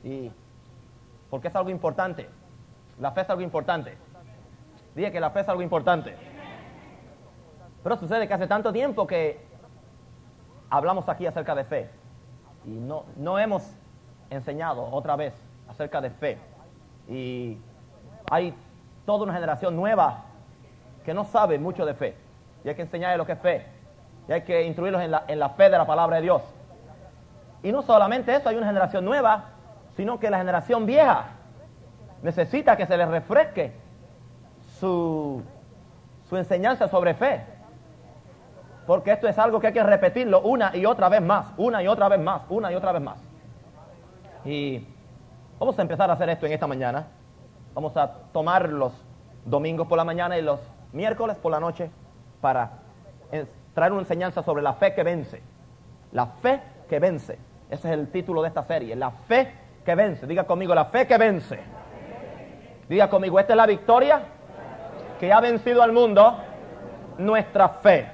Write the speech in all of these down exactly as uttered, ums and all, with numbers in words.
Y porque es algo importante. La fe es algo importante. Dije que la fe es algo importante. Pero sucede que hace tanto tiempo que hablamos aquí acerca de fe y no, no hemos enseñado otra vez acerca de fe. Y hay toda una generación nueva que no sabe mucho de fe. Y hay que enseñarles lo que es fe. Y hay que instruirlos en la, en la fe de la palabra de Dios. Y no solamente eso, hay una generación nueva, sino que la generación vieja necesita que se les refresque su, su enseñanza sobre fe. Porque esto es algo que hay que repetirlo una y otra vez más, una y otra vez más, una y otra vez más. Y vamos a empezar a hacer esto en esta mañana. Vamos a tomar los domingos por la mañana y los miércoles por la noche para traer una enseñanza sobre la fe que vence. La fe que vence. Ese es el título de esta serie. La fe que vence. Diga conmigo, la fe que vence. Diga conmigo, esta es la victoria que ha vencido al mundo, nuestra fe.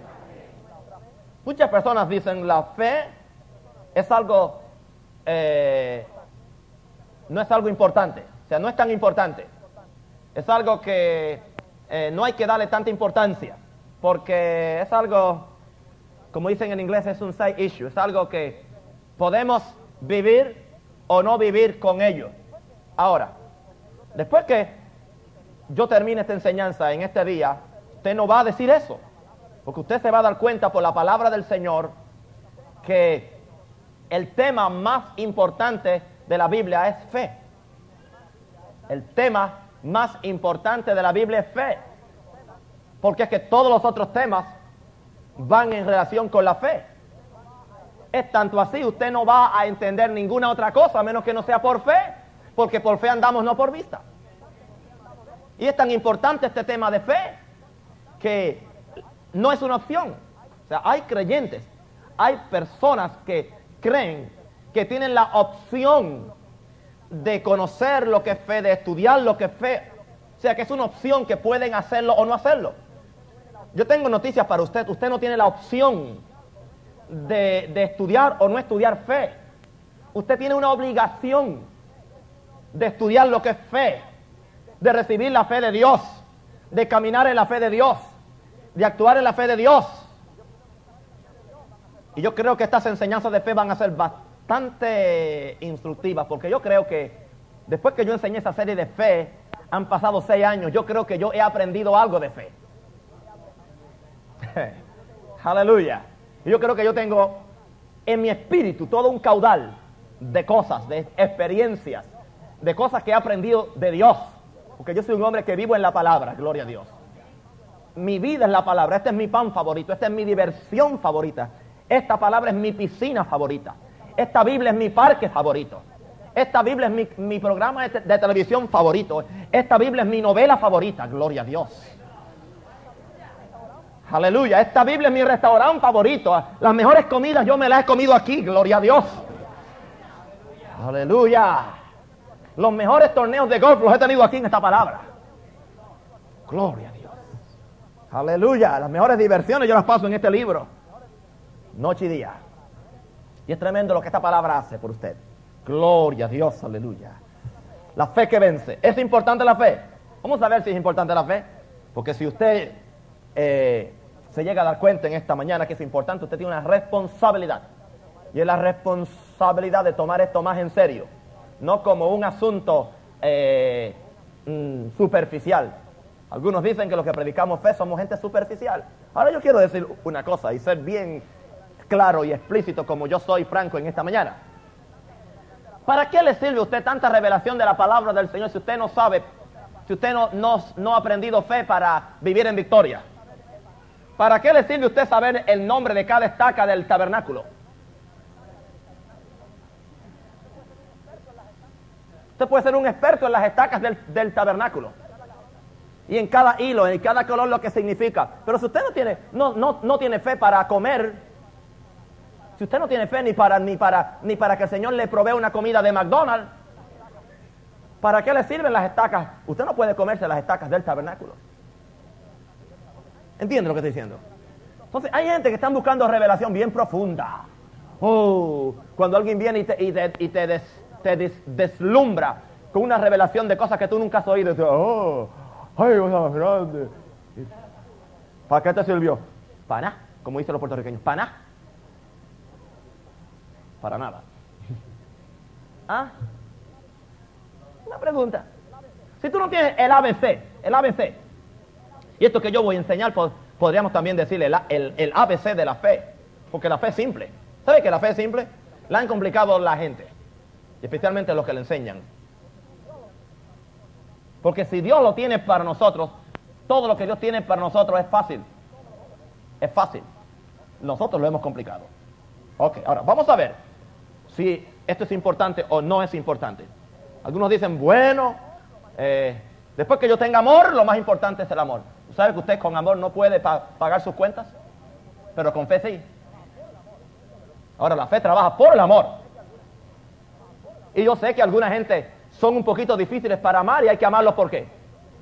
Muchas personas dicen la fe es algo, eh, no es algo importante. O sea, no es tan importante. Es algo que eh, no hay que darle tanta importancia. Porque es algo, como dicen en inglés, es un side issue. Es algo que podemos vivir o no vivir con ello. Ahora, después que yo termine esta enseñanza en este día, usted no va a decir eso. Porque usted se va a dar cuenta por la palabra del Señor que el tema más importante de la Biblia es fe. El tema más importante de la Biblia es fe. Porque es que todos los otros temas van en relación con la fe. Es tanto así, usted no va a entender ninguna otra cosa a menos que no sea por fe. Porque por fe andamos, no por vista. Y es tan importante este tema de fe que no es una opción. O sea, hay creyentes, hay personas que creen que tienen la opción de conocer lo que es fe, de estudiar lo que es fe. O sea, que es una opción que pueden hacerlo o no hacerlo. Yo tengo noticias para usted. Usted no tiene la opción de, de estudiar o no estudiar fe. Usted tiene una obligación de estudiar lo que es fe, de recibir la fe de Dios, de caminar en la fe de Dios, de actuar en la fe de Dios. Y yo creo que estas enseñanzas de fe van a ser bastante instructivas, porque yo creo que después que yo enseñé esa serie de fe, han pasado seis años, yo creo que yo he aprendido algo de fe. Aleluya. Y yo creo que yo tengo en mi espíritu todo un caudal de cosas, de experiencias, de cosas que he aprendido de Dios. Porque yo soy un hombre que vivo en la palabra, gloria a Dios. Mi vida es la palabra, este es mi pan favorito, esta es mi diversión favorita. Esta palabra es mi piscina favorita. Esta Biblia es mi parque favorito. Esta Biblia es mi, mi programa de, te, de televisión favorito. Esta Biblia es mi novela favorita, gloria a Dios. Aleluya, esta Biblia es mi restaurante favorito. Las mejores comidas yo me las he comido aquí, gloria a Dios. Aleluya. Los mejores torneos de golf los he tenido aquí en esta palabra. Gloria a Dios. Aleluya, las mejores diversiones yo las paso en este libro. Noche y día. Y es tremendo lo que esta palabra hace por usted. Gloria a Dios, aleluya. La fe que vence. ¿Es importante la fe? Vamos a ver si es importante la fe. Porque si usted eh, se llega a dar cuenta en esta mañana que es importante, usted tiene una responsabilidad. Y es la responsabilidad de tomar esto más en serio. No como un asunto eh, mm, superficial. Algunos dicen que los que predicamos fe somos gente superficial. Ahora yo quiero decir una cosa y ser bien claro y explícito como yo soy franco en esta mañana. ¿Para qué le sirve a usted tanta revelación de la palabra del Señor si usted no sabe, si usted no, no, no ha aprendido fe para vivir en victoria? ¿Para qué le sirve a usted saber el nombre de cada estaca del tabernáculo? Usted puede ser un experto en las estacas del, del tabernáculo. Y en cada hilo, en cada color lo que significa. Pero si usted no tiene, no, no, no tiene fe para comer, si usted no tiene fe ni para, ni, para, ni para que el Señor le provea una comida de McDonald's, ¿para qué le sirven las estacas? Usted no puede comerse las estacas del tabernáculo. ¿Entiende lo que estoy diciendo? Entonces hay gente que están buscando revelación bien profunda. Oh, cuando alguien viene y te, y te, y te, des, te des deslumbra con una revelación de cosas que tú nunca has oído. Y tú, oh, ay, cosa grande. ¿Para qué te sirvió? Para nada, como dicen los puertorriqueños, para nada. Para nada. ¿Ah? Una pregunta. Si tú no tienes el A B C, el A B C, y esto que yo voy a enseñar, pues, podríamos también decirle el, el, el A B C de la fe, porque la fe es simple. ¿Sabe que la fe es simple? La han complicado la gente, especialmente los que le enseñan. Porque si Dios lo tiene para nosotros, todo lo que Dios tiene para nosotros es fácil. Es fácil. Nosotros lo hemos complicado. Ok, ahora vamos a ver si esto es importante o no es importante. Algunos dicen, bueno, eh, después que yo tenga amor, lo más importante es el amor. ¿Sabe que usted con amor no puede pa pagar sus cuentas? Pero con fe sí. Ahora, la fe trabaja por el amor. Y yo sé que alguna gente son un poquito difíciles para amar y hay que amarlos ¿por qué?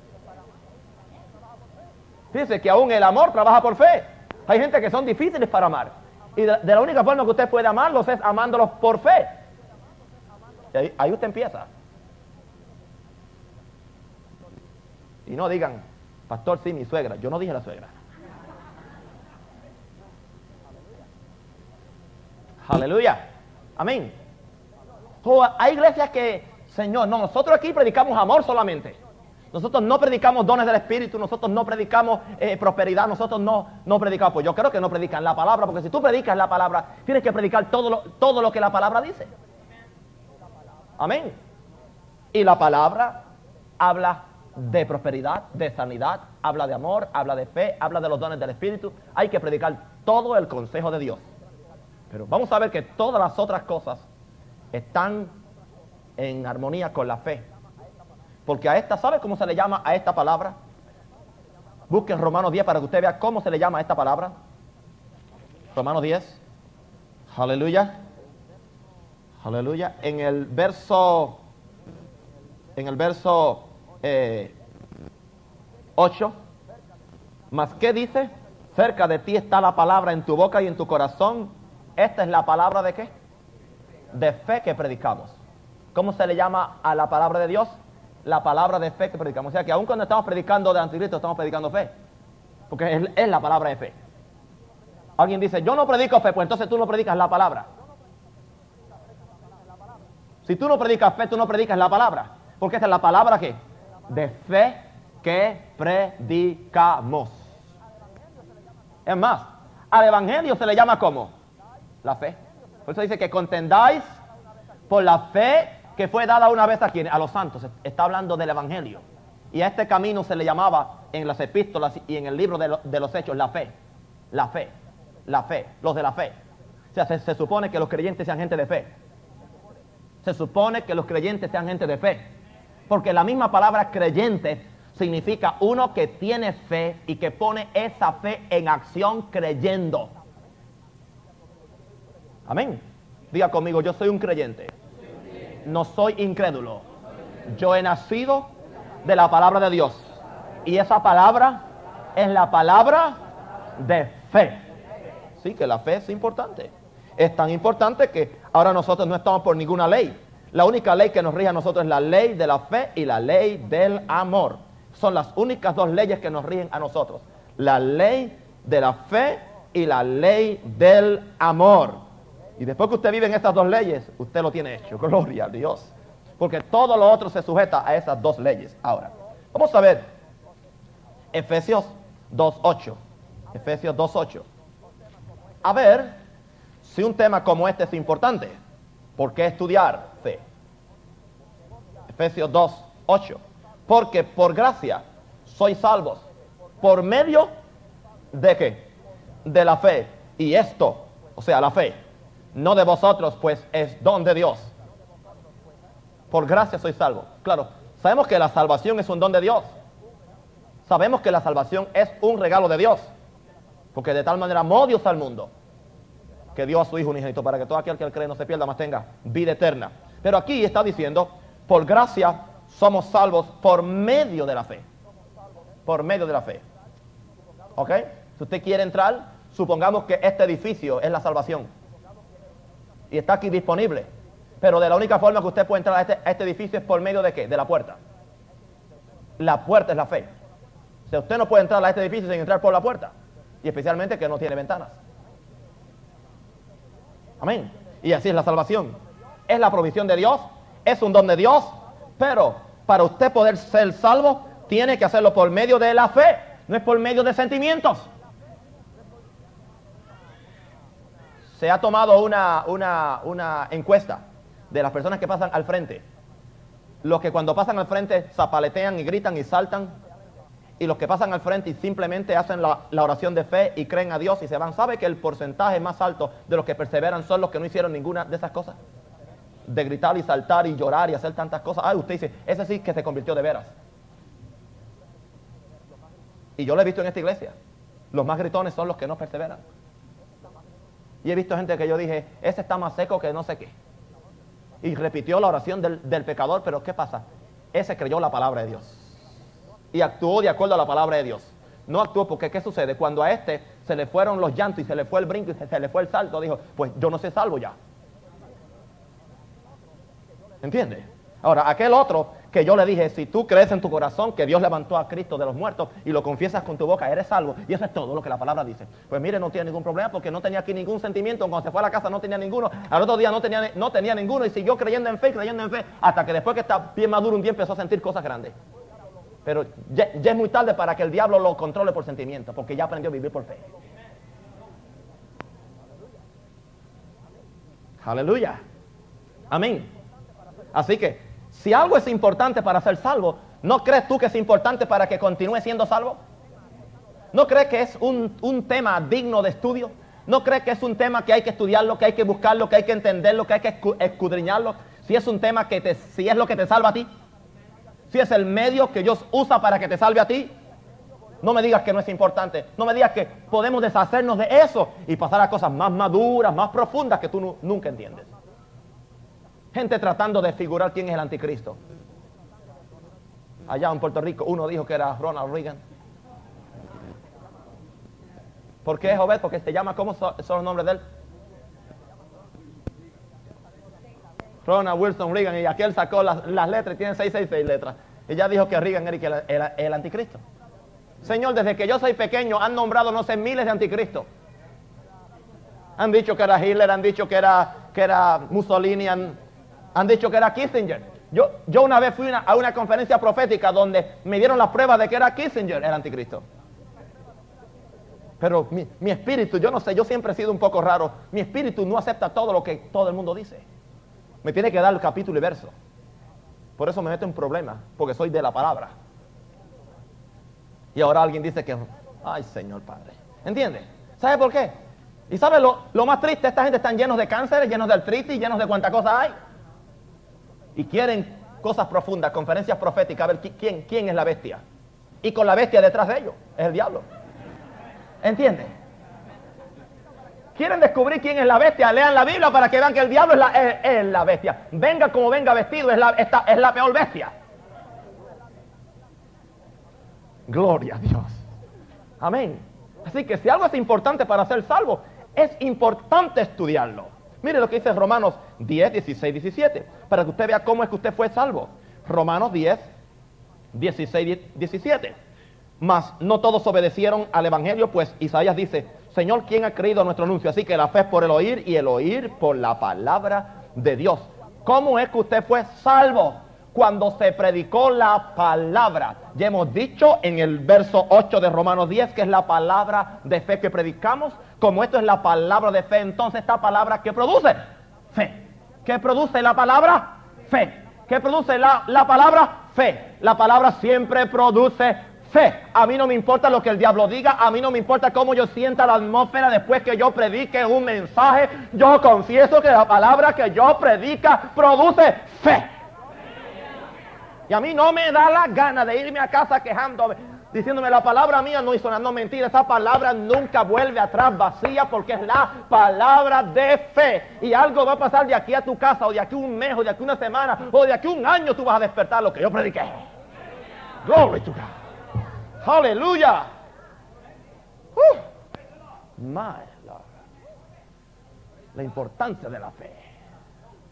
Fíjese que aún el amor trabaja por fe. Hay gente que son difíciles para amar. Y de, de la única forma que usted puede amarlos es amándolos por fe. Y ahí, ahí usted empieza. Y no digan, pastor, sí, mi suegra. Yo no dije la suegra. Aleluya. Amén. O hay iglesias que, Señor, no, nosotros aquí predicamos amor solamente. Nosotros no predicamos dones del Espíritu, nosotros no predicamos eh, prosperidad, nosotros no, no predicamos. Pues yo creo que no predican la palabra, porque si tú predicas la palabra, tienes que predicar todo lo, todo lo que la palabra dice. Amén. Y la palabra habla de prosperidad, de sanidad, habla de amor, habla de fe, habla de los dones del Espíritu. Hay que predicar todo el consejo de Dios. Pero vamos a ver que todas las otras cosas están en armonía con la fe. Porque a esta, ¿sabe cómo se le llama a esta palabra? Busquen Romanos diez para que usted vea cómo se le llama a esta palabra. Romanos diez. Aleluya. Aleluya. En el verso, en el verso eh, ocho. ¿Mas qué dice? Cerca de ti está la palabra en tu boca y en tu corazón. Esta es la palabra de ¿qué? De fe que predicamos. ¿Cómo se le llama a la palabra de Dios? La palabra de fe que predicamos. O sea que aun cuando estamos predicando de Anticristo, estamos predicando fe. Porque es, es la palabra de fe. Alguien dice, yo no predico fe, pues entonces tú no predicas la palabra. Si tú no predicas fe, tú no predicas la palabra. Porque esta es la palabra ¿qué? De fe que predicamos. Es más, al evangelio se le llama ¿cómo? La fe. Por eso dice que contendáis por la fe que fue dada una vez a quien, a los santos. Está hablando del evangelio. Y a este camino se le llamaba en las epístolas y en el libro de, lo, de los hechos la fe. La fe. La fe. Los de la fe. O sea, se, se supone que los creyentes sean gente de fe. Se supone que los creyentes sean gente de fe. Porque la misma palabra creyente significa uno que tiene fe y que pone esa fe en acción creyendo. Amén. Diga conmigo, yo soy un creyente. No soy incrédulo. Yo he nacido de la palabra de Dios. Y esa palabra es la palabra de fe. Sí, que la fe es importante. Es tan importante que ahora nosotros no estamos por ninguna ley. La única ley que nos rige a nosotros es la ley de la fe y la ley del amor. Son las únicas dos leyes que nos rigen a nosotros. La ley de la fe y la ley del amor. Y después que usted vive en estas dos leyes, usted lo tiene hecho. Gloria a Dios. Porque todo lo otro se sujeta a esas dos leyes. Ahora, vamos a ver Efesios dos ocho. Efesios dos ocho. A ver si un tema como este es importante. ¿Por qué estudiar fe? Efesios dos ocho. Porque por gracia sois salvos. ¿Por medio de qué? De la fe. Y esto, o sea, la fe, no de vosotros, pues es don de Dios. Por gracia sois salvos. Claro, sabemos que la salvación es un don de Dios. Sabemos que la salvación es un regalo de Dios. Porque de tal manera amó Dios al mundo, que dio a su Hijo unigénito, para que todo aquel que cree no se pierda, mas tenga vida eterna. Pero aquí está diciendo, por gracia somos salvos por medio de la fe. Por medio de la fe. ¿Ok? Si usted quiere entrar, supongamos que este edificio es la salvación. Y está aquí disponible. Pero de la única forma que usted puede entrar a este, a este edificio es por medio de ¿qué? De la puerta. La puerta es la fe. O sea, usted no puede entrar a este edificio sin entrar por la puerta. Y especialmente que no tiene ventanas. Amén. Y así es la salvación. Es la provisión de Dios. Es un don de Dios. Pero para usted poder ser salvo, tiene que hacerlo por medio de la fe. No es por medio de sentimientos. Se ha tomado una, una, una encuesta de las personas que pasan al frente. Los que cuando pasan al frente zapaletean y gritan y saltan. Y los que pasan al frente y simplemente hacen la, la oración de fe y creen a Dios y se van. ¿Sabe que el porcentaje más alto de los que perseveran son los que no hicieron ninguna de esas cosas? De gritar y saltar y llorar y hacer tantas cosas. Ay, usted dice, ese sí que se convirtió de veras. Y yo lo he visto en esta iglesia. Los más gritones son los que no perseveran. Y he visto gente que yo dije, ese está más seco que no sé qué. Y repitió la oración del, del pecador, pero ¿qué pasa? Ese creyó la palabra de Dios. Y actuó de acuerdo a la palabra de Dios. No actuó porque, ¿qué sucede? Cuando a este se le fueron los llantos y se le fue el brinco y se, se le fue el salto, dijo, pues yo no sé salvo ya. ¿Entiende? Ahora, aquel otro que yo le dije, si tú crees en tu corazón que Dios levantó a Cristo de los muertos y lo confiesas con tu boca, eres salvo. Y eso es todo lo que la palabra dice. Pues mire, no tiene ningún problema porque no tenía aquí ningún sentimiento. Cuando se fue a la casa no tenía ninguno. Al otro día no tenía, no tenía ninguno y siguió creyendo en fe, creyendo en fe, hasta que después que está bien maduro un día empezó a sentir cosas grandes. Pero ya, ya es muy tarde para que el diablo lo controle por sentimiento, porque ya aprendió a vivir por fe. Aleluya. Amén. Así que, si algo es importante para ser salvo, ¿no crees tú que es importante para que continúe siendo salvo? ¿No crees que es un, un tema digno de estudio? ¿No crees que es un tema que hay que estudiarlo, que hay que buscarlo, que hay que entenderlo, que hay que escudriñarlo? Si es un tema que te, si es lo que te salva a ti, si es el medio que Dios usa para que te salve a ti, no me digas que no es importante. No me digas que podemos deshacernos de eso y pasar a cosas más maduras, más profundas que tú nu- nunca entiendes. Gente tratando de figurar quién es el anticristo. Allá en Puerto Rico uno dijo que era Ronald Reagan. ¿Por qué, Jovet? Porque se llama, ¿cómo son, son los nombres de él? Ronald Wilson Reagan. Y aquí él sacó las, las letras y tiene seiscientos sesenta y seis letras. Y ya dijo que Reagan era el, el, el anticristo. Señor, desde que yo soy pequeño han nombrado no sé miles de anticristos. Han dicho que era Hitler, han dicho que era, que era Mussolini, han, han dicho que era Kissinger. Yo, yo una vez fui una, a una conferencia profética donde me dieron las pruebas de que era Kissinger el anticristo. Pero mi, mi espíritu, yo no sé, yo siempre he sido un poco raro. Mi espíritu no acepta todo lo que todo el mundo dice. Me tiene que dar el capítulo y verso. Por eso me meto en problemas, porque soy de la palabra. Y ahora alguien dice que, ay, Señor Padre. ¿Entiende? ¿Sabe por qué? Y ¿sabe lo, lo más triste? Esta gente están llenos de cáncer, llenos de artritis, llenos de cuánta cosa hay. Y quieren cosas profundas, conferencias proféticas, a ver quién, quién es la bestia. Y con la bestia detrás de ellos, es el diablo. ¿Entiende? Quieren descubrir quién es la bestia, lean la Biblia para que vean que el diablo es la, es, es la bestia. Venga como venga vestido, es la, esta, es la peor bestia. Gloria a Dios. Amén. Así que si algo es importante para ser salvo, es importante estudiarlo. Mire lo que dice Romanos diez, dieciséis, diecisiete, para que usted vea cómo es que usted fue salvo. Romanos diez, dieciséis, diecisiete. Mas no todos obedecieron al evangelio, pues Isaías dice, Señor, ¿quién ha creído a nuestro anuncio? Así que la fe es por el oír y el oír por la palabra de Dios. ¿Cómo es que usted fue salvo? Cuando se predicó la palabra. Ya hemos dicho en el verso ocho de Romanos diez que es la palabra de fe que predicamos. Como esto es la palabra de fe, entonces esta palabra ¿qué produce? Fe. ¿Qué produce la palabra? Fe. ¿Qué produce la, la palabra? Fe. La palabra siempre produce fe. A mí no me importa lo que el diablo diga, a mí no me importa cómo yo sienta la atmósfera después que yo predique un mensaje. Yo confieso que la palabra que yo predica produce fe. Y a mí no me da la gana de irme a casa quejándome, diciéndome la palabra mía no hizo nada. No, mentira, esa palabra nunca vuelve atrás vacía porque es la palabra de fe. Y algo va a pasar de aquí a tu casa, o de aquí un mes, o de aquí una semana, o de aquí un año. Tú vas a despertar lo que yo prediqué. Glory to God. Aleluya. Uh, my Lord. La importancia de la fe.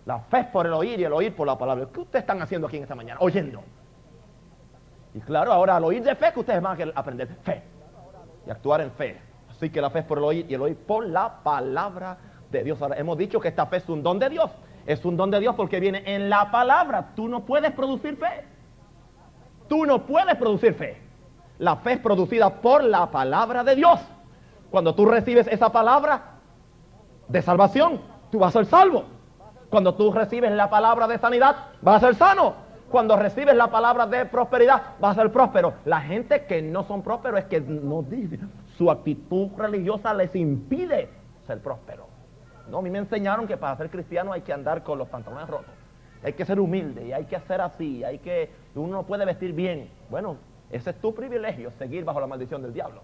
La fe es por el oír y el oír por la palabra. ¿Qué ustedes están haciendo aquí en esta mañana? Oyendo. Y claro, ahora al oír de fe, que ustedes van a aprender fe y actuar en fe. Así que la fe es por el oír y el oír por la palabra de Dios. Ahora, hemos dicho que esta fe es un don de Dios. Es un don de Dios porque viene en la palabra. Tú no puedes producir fe. Tú no puedes producir fe. La fe es producida por la palabra de Dios. Cuando tú recibes esa palabra de salvación, tú vas a ser salvo. Cuando tú recibes la palabra de sanidad, vas a ser sano. Cuando recibes la palabra de prosperidad, vas a ser próspero. La gente que no son prósperos es que no dice, su actitud religiosa les impide ser próspero. No, a mí me enseñaron que para ser cristiano hay que andar con los pantalones rotos. Hay que ser humilde y hay que hacer así. Hay que, uno no puede vestir bien. Bueno, ese es tu privilegio, seguir bajo la maldición del diablo.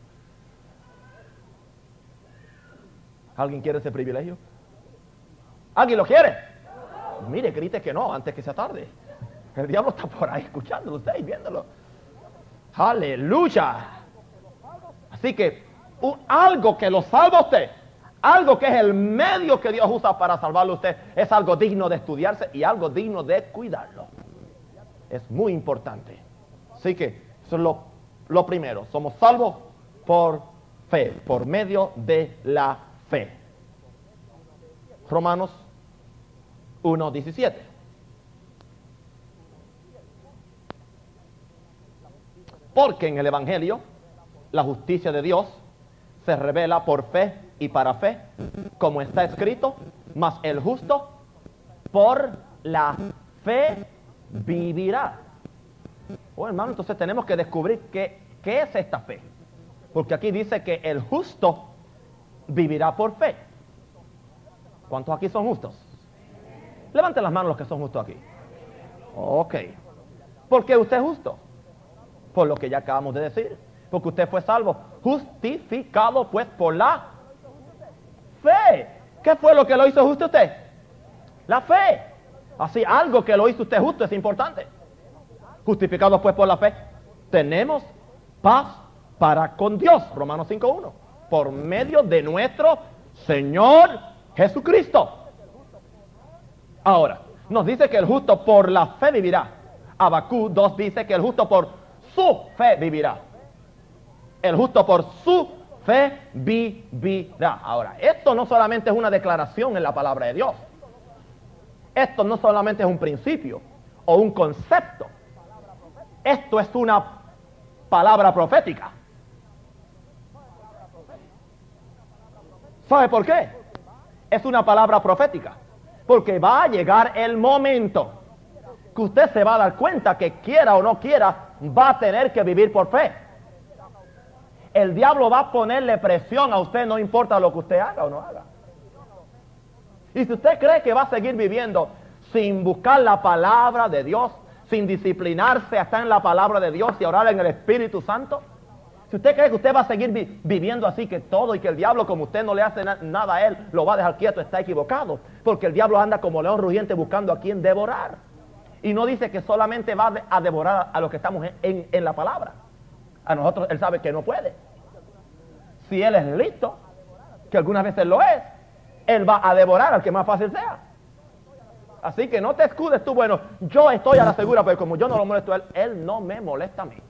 ¿Alguien quiere ese privilegio? ¿Alguien lo quiere? Mire, grite que no, antes que sea tarde. El diablo está por ahí escuchándolo usted y viéndolo. ¡Aleluya! Así que uh, algo que lo salva a usted, algo que es el medio que Dios usa para salvarlo a usted, es algo digno de estudiarse y algo digno de cuidarlo. Es muy importante. Así que eso es lo, lo primero. Somos salvos por fe, por medio de la fe. Romanos uno diecisiete. Porque en el Evangelio la justicia de Dios se revela por fe y para fe, como está escrito, mas el justo por la fe vivirá. Oh, hermano, entonces tenemos que descubrir qué, qué es esta fe. Porque aquí dice que el justo vivirá por fe. ¿Cuántos aquí son justos? Levanten las manos los que son justos aquí. Ok. ¿Por qué usted es justo? Por lo que ya acabamos de decir. Porque usted fue salvo. Justificado pues por la fe. ¿Qué fue lo que lo hizo justo usted? La fe. Así, algo que lo hizo usted justo es importante. Justificado pues por la fe, tenemos paz para con Dios. Romanos cinco uno. Por medio de nuestro Señor Jesucristo. Ahora, nos dice que el justo por la fe vivirá. Habacuc dos dice que el justo por su fe vivirá. El justo por su fe vivirá. Ahora, esto no solamente es una declaración en la palabra de Dios. Esto no solamente es un principio o un concepto. Esto es una palabra profética. ¿Sabe por qué? Es una palabra profética. Porque va a llegar el momento que usted se va a dar cuenta que quiera o no quiera, va a tener que vivir por fe. El diablo va a ponerle presión a usted, no importa lo que usted haga o no haga. Y si usted cree que va a seguir viviendo sin buscar la palabra de Dios, sin disciplinarse hasta en la palabra de Dios y orar en el Espíritu Santo, si usted cree que usted va a seguir vi viviendo así, que todo y que el diablo, como usted no le hace na nada a él, lo va a dejar quieto, está equivocado. Porque el diablo anda como león rugiente buscando a quien devorar. Y no dice que solamente va a devorar a los que estamos en, en, en la palabra. A nosotros él sabe que no puede. Si él es listo, que algunas veces lo es, él va a devorar al que más fácil sea. Así que no te escudes tú, bueno, yo estoy a la segura, pero como yo no lo molesto a él, él no me molesta a mí.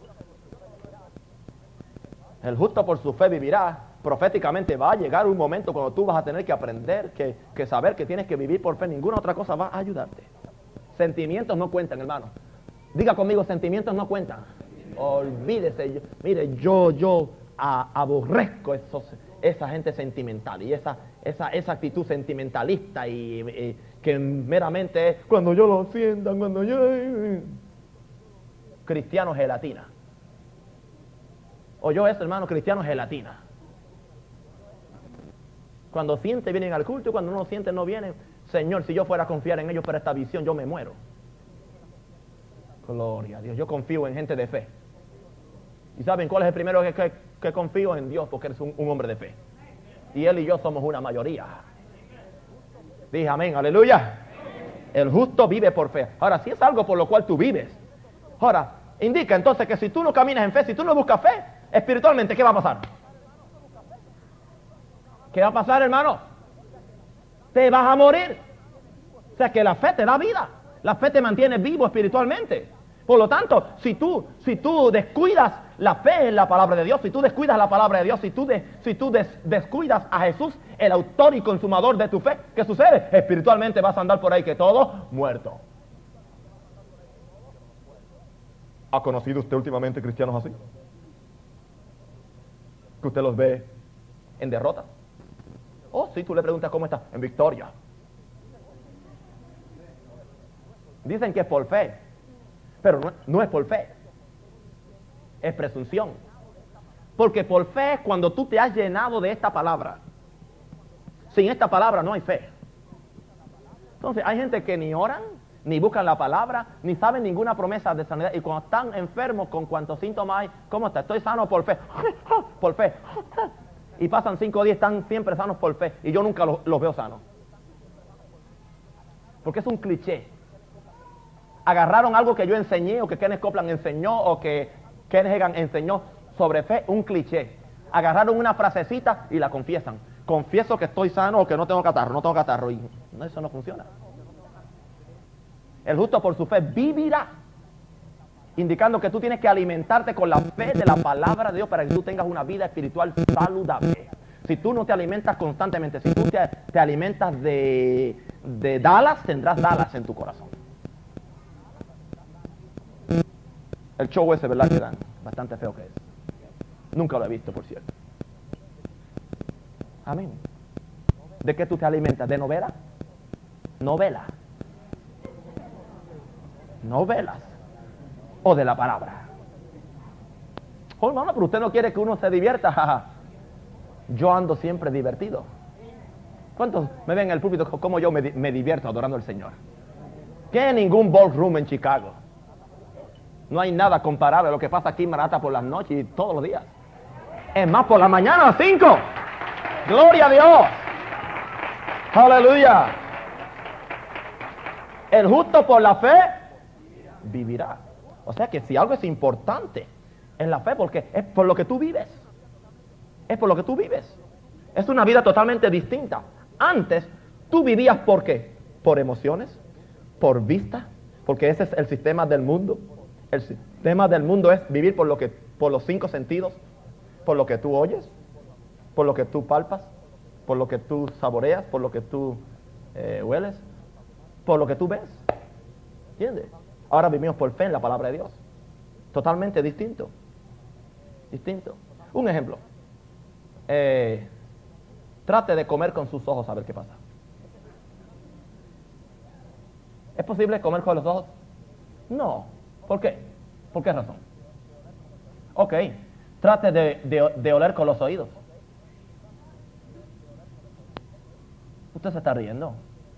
El justo por su fe vivirá. Proféticamente va a llegar un momento cuando tú vas a tener que aprender, que, que saber que tienes que vivir por fe. Ninguna otra cosa va a ayudarte. Sentimientos no cuentan, hermano. Diga conmigo, sentimientos no cuentan. Olvídese. Yo, mire, yo, yo a, aborrezco esos, esa gente sentimental y esa, esa, esa actitud sentimentalista y, y que meramente es cuando yo lo sienta, cuando yo... Cristiano gelatina. Oyó eso, hermano, cristiano gelatina. Cuando siente vienen al culto y cuando no siente no vienen. Señor, si yo fuera a confiar en ellos para esta visión, yo me muero. Gloria a Dios. Yo confío en gente de fe. ¿Y saben cuál es el primero que, que, que confío? En Dios, porque eres un, un hombre de fe. Y él y yo somos una mayoría. Dije amén, aleluya. El justo vive por fe. Ahora, si es algo por lo cual tú vives, ahora, indica entonces que si tú no caminas en fe, si tú no buscas fe, espiritualmente, ¿qué va a pasar? ¿Qué va a pasar, hermano? Te vas a morir. O sea que la fe te da vida. La fe te mantiene vivo espiritualmente. Por lo tanto, si tú, si tú descuidas la fe en la palabra de Dios, si tú descuidas la palabra de Dios, si tú, de, si tú des, descuidas a Jesús, el autor y consumador de tu fe, ¿qué sucede? Espiritualmente vas a andar por ahí que todo muerto. ¿Ha conocido usted últimamente cristianos así? Que usted los ve en derrota. Oh, sí, tú le preguntas cómo está, en victoria. Dicen que es por fe, pero no, no es por fe, es presunción. Porque por fe es cuando tú te has llenado de esta palabra. Sin esta palabra no hay fe. Entonces hay gente que ni oran, ni buscan la palabra, ni saben ninguna promesa de sanidad. Y cuando están enfermos, con cuantos síntomas hay, ¿cómo está? Estoy sano por fe, por fe. Y pasan cinco días, están siempre sanos por fe. Y yo nunca los, los veo sanos. Porque es un cliché. Agarraron algo que yo enseñé, o que Kenneth Copeland enseñó, o que Kenneth Hagin enseñó sobre fe, un cliché. Agarraron una frasecita y la confiesan. Confieso que estoy sano o que no tengo catarro, no tengo catarro. Y no, eso no funciona. El justo por su fe vivirá. Indicando que tú tienes que alimentarte con la fe de la palabra de Dios para que tú tengas una vida espiritual saludable. Si tú no te alimentas constantemente, si tú te, te alimentas de, de Dallas, tendrás Dallas en tu corazón. El show ese, ¿verdad? Que dan, bastante feo que es. Nunca lo he visto, por cierto. Amén. ¿De qué tú te alimentas? ¿De novela? Novela. Novelas. O de la palabra. Oh, hermano, pero usted no quiere que uno se divierta. Yo ando siempre divertido. ¿Cuántos me ven en el púlpito como yo me, me divierto adorando al Señor? Que ningún ballroom en Chicago. No hay nada comparable a lo que pasa aquí en Manhattan por las noches y todos los días. Es más, por la mañana a las cinco. ¡Gloria a Dios! ¡Aleluya! El justo por la fe vivirá. O sea que si algo es importante es la fe, porque es por lo que tú vives. Es por lo que tú vives. Es una vida totalmente distinta. Antes, tú vivías ¿por qué? Por emociones, por vista, porque ese es el sistema del mundo. El sistema del mundo es vivir por lo que, por los cinco sentidos, por lo que tú oyes, por lo que tú palpas, por lo que tú saboreas, por lo que tú eh, hueles, por lo que tú ves. ¿Entiendes? Ahora vivimos por fe en la palabra de Dios. Totalmente distinto. Distinto. Un ejemplo. Eh, trate de comer con sus ojos a ver qué pasa. ¿Es posible comer con los ojos? No. ¿Por qué? ¿Por qué razón? Ok. Trate de, de, de oler con los oídos. Usted se está riendo.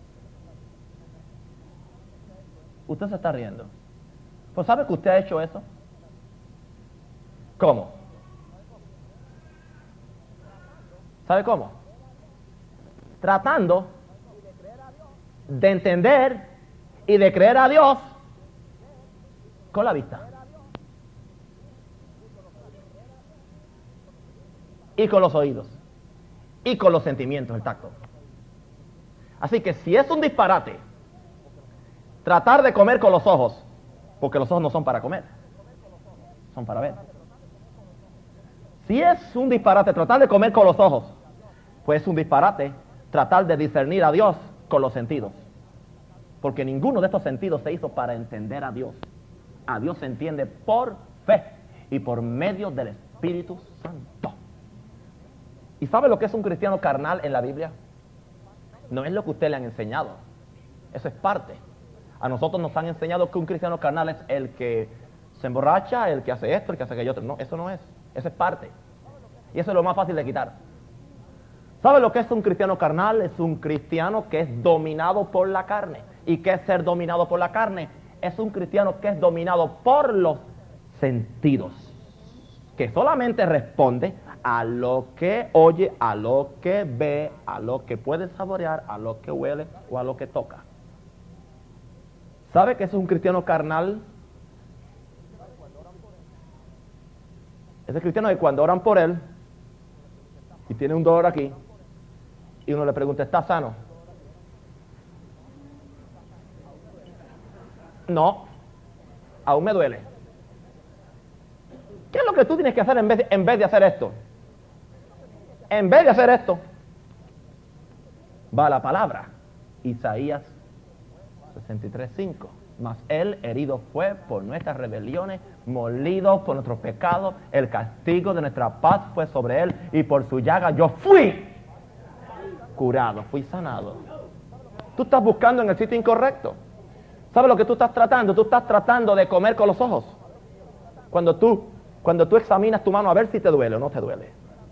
Usted se está riendo. Pues ¿sabe que usted ha hecho eso? ¿Cómo? ¿Sabe cómo? Tratando de entender y de creer a Dios con la vista. Y con los oídos. Y con los sentimientos, el tacto. Así que si es un disparate tratar de comer con los ojos, porque los ojos no son para comer, son para ver. Si es un disparate tratar de comer con los ojos, pues es un disparate tratar de discernir a Dios con los sentidos. Porque ninguno de estos sentidos se hizo para entender a Dios. A Dios se entiende por fe y por medio del Espíritu Santo. ¿Y sabe lo que es un cristiano carnal en la Biblia? No es lo que usted le han enseñado. Eso es parte. A nosotros nos han enseñado que un cristiano carnal es el que se emborracha, el que hace esto, el que hace aquello otro. No, eso no es. Eso es parte. Y eso es lo más fácil de quitar. ¿Sabe lo que es un cristiano carnal? Es un cristiano que es dominado por la carne. ¿Y qué es ser dominado por la carne? Es un cristiano que es dominado por los sentidos. Que solamente responde a lo que oye, a lo que ve, a lo que puede saborear, a lo que huele o a lo que toca. ¿Sabe que es un cristiano carnal? Ese cristiano que cuando oran por él y tiene un dolor aquí y uno le pregunta, ¿está sano? No, aún me duele. ¿Qué es lo que tú tienes que hacer en vez de, en vez de hacer esto? En vez de hacer esto, va la palabra, Isaías sesenta y tres, cinco. Mas él herido fue por nuestras rebeliones, molido por nuestros pecados, el castigo de nuestra paz fue sobre él, y por su llaga yo fui curado, fui sanado. Tú estás buscando en el sitio incorrecto. ¿Sabes lo que tú estás tratando? Tú estás tratando de comer con los ojos. Cuando tú, cuando tú examinas tu mano a ver si te duele o no te duele.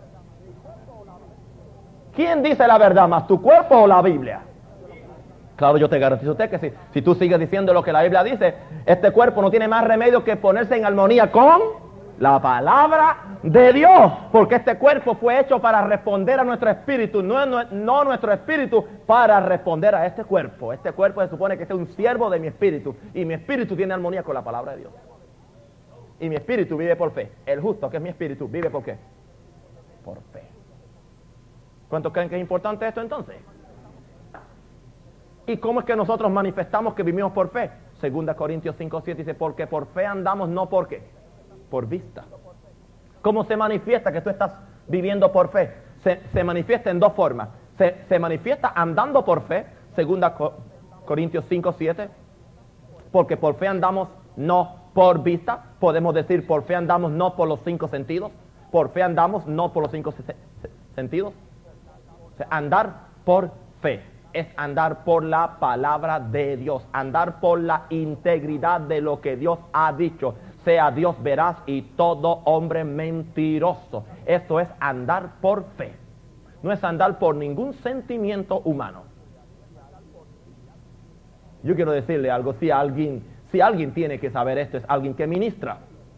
¿Quién dice la verdad más, tu cuerpo o la Biblia? Claro, yo te garantizo a usted que si, si tú sigues diciendo lo que la Biblia dice, este cuerpo no tiene más remedio que ponerse en armonía con la palabra de Dios. Porque este cuerpo fue hecho para responder a nuestro espíritu, no, no, no nuestro espíritu para responder a este cuerpo. Este cuerpo se supone que es un siervo de mi espíritu, y mi espíritu tiene armonía con la palabra de Dios. Y mi espíritu vive por fe. El justo, que es mi espíritu, vive por qué? Por fe. ¿Cuántos creen que es importante esto entonces? ¿Y cómo es que nosotros manifestamos que vivimos por fe? Segunda Corintios cinco, siete dice, porque por fe andamos, no por qué, por vista. ¿Cómo se manifiesta que tú estás viviendo por fe? Se, se manifiesta en dos formas. Se, se manifiesta andando por fe, Segunda Corintios cinco, siete, porque por fe andamos, no por vista. Podemos decir, por fe andamos, no por los cinco sentidos. Por fe andamos, no por los cinco se, se, sentidos. O sea, andar por fe es andar por la palabra de Dios, andar por la integridad de lo que Dios ha dicho, sea Dios veraz y todo hombre mentiroso. Esto es andar por fe, no es andar por ningún sentimiento humano. Yo quiero decirle algo, si alguien, si alguien tiene que saber esto, es alguien que ministra.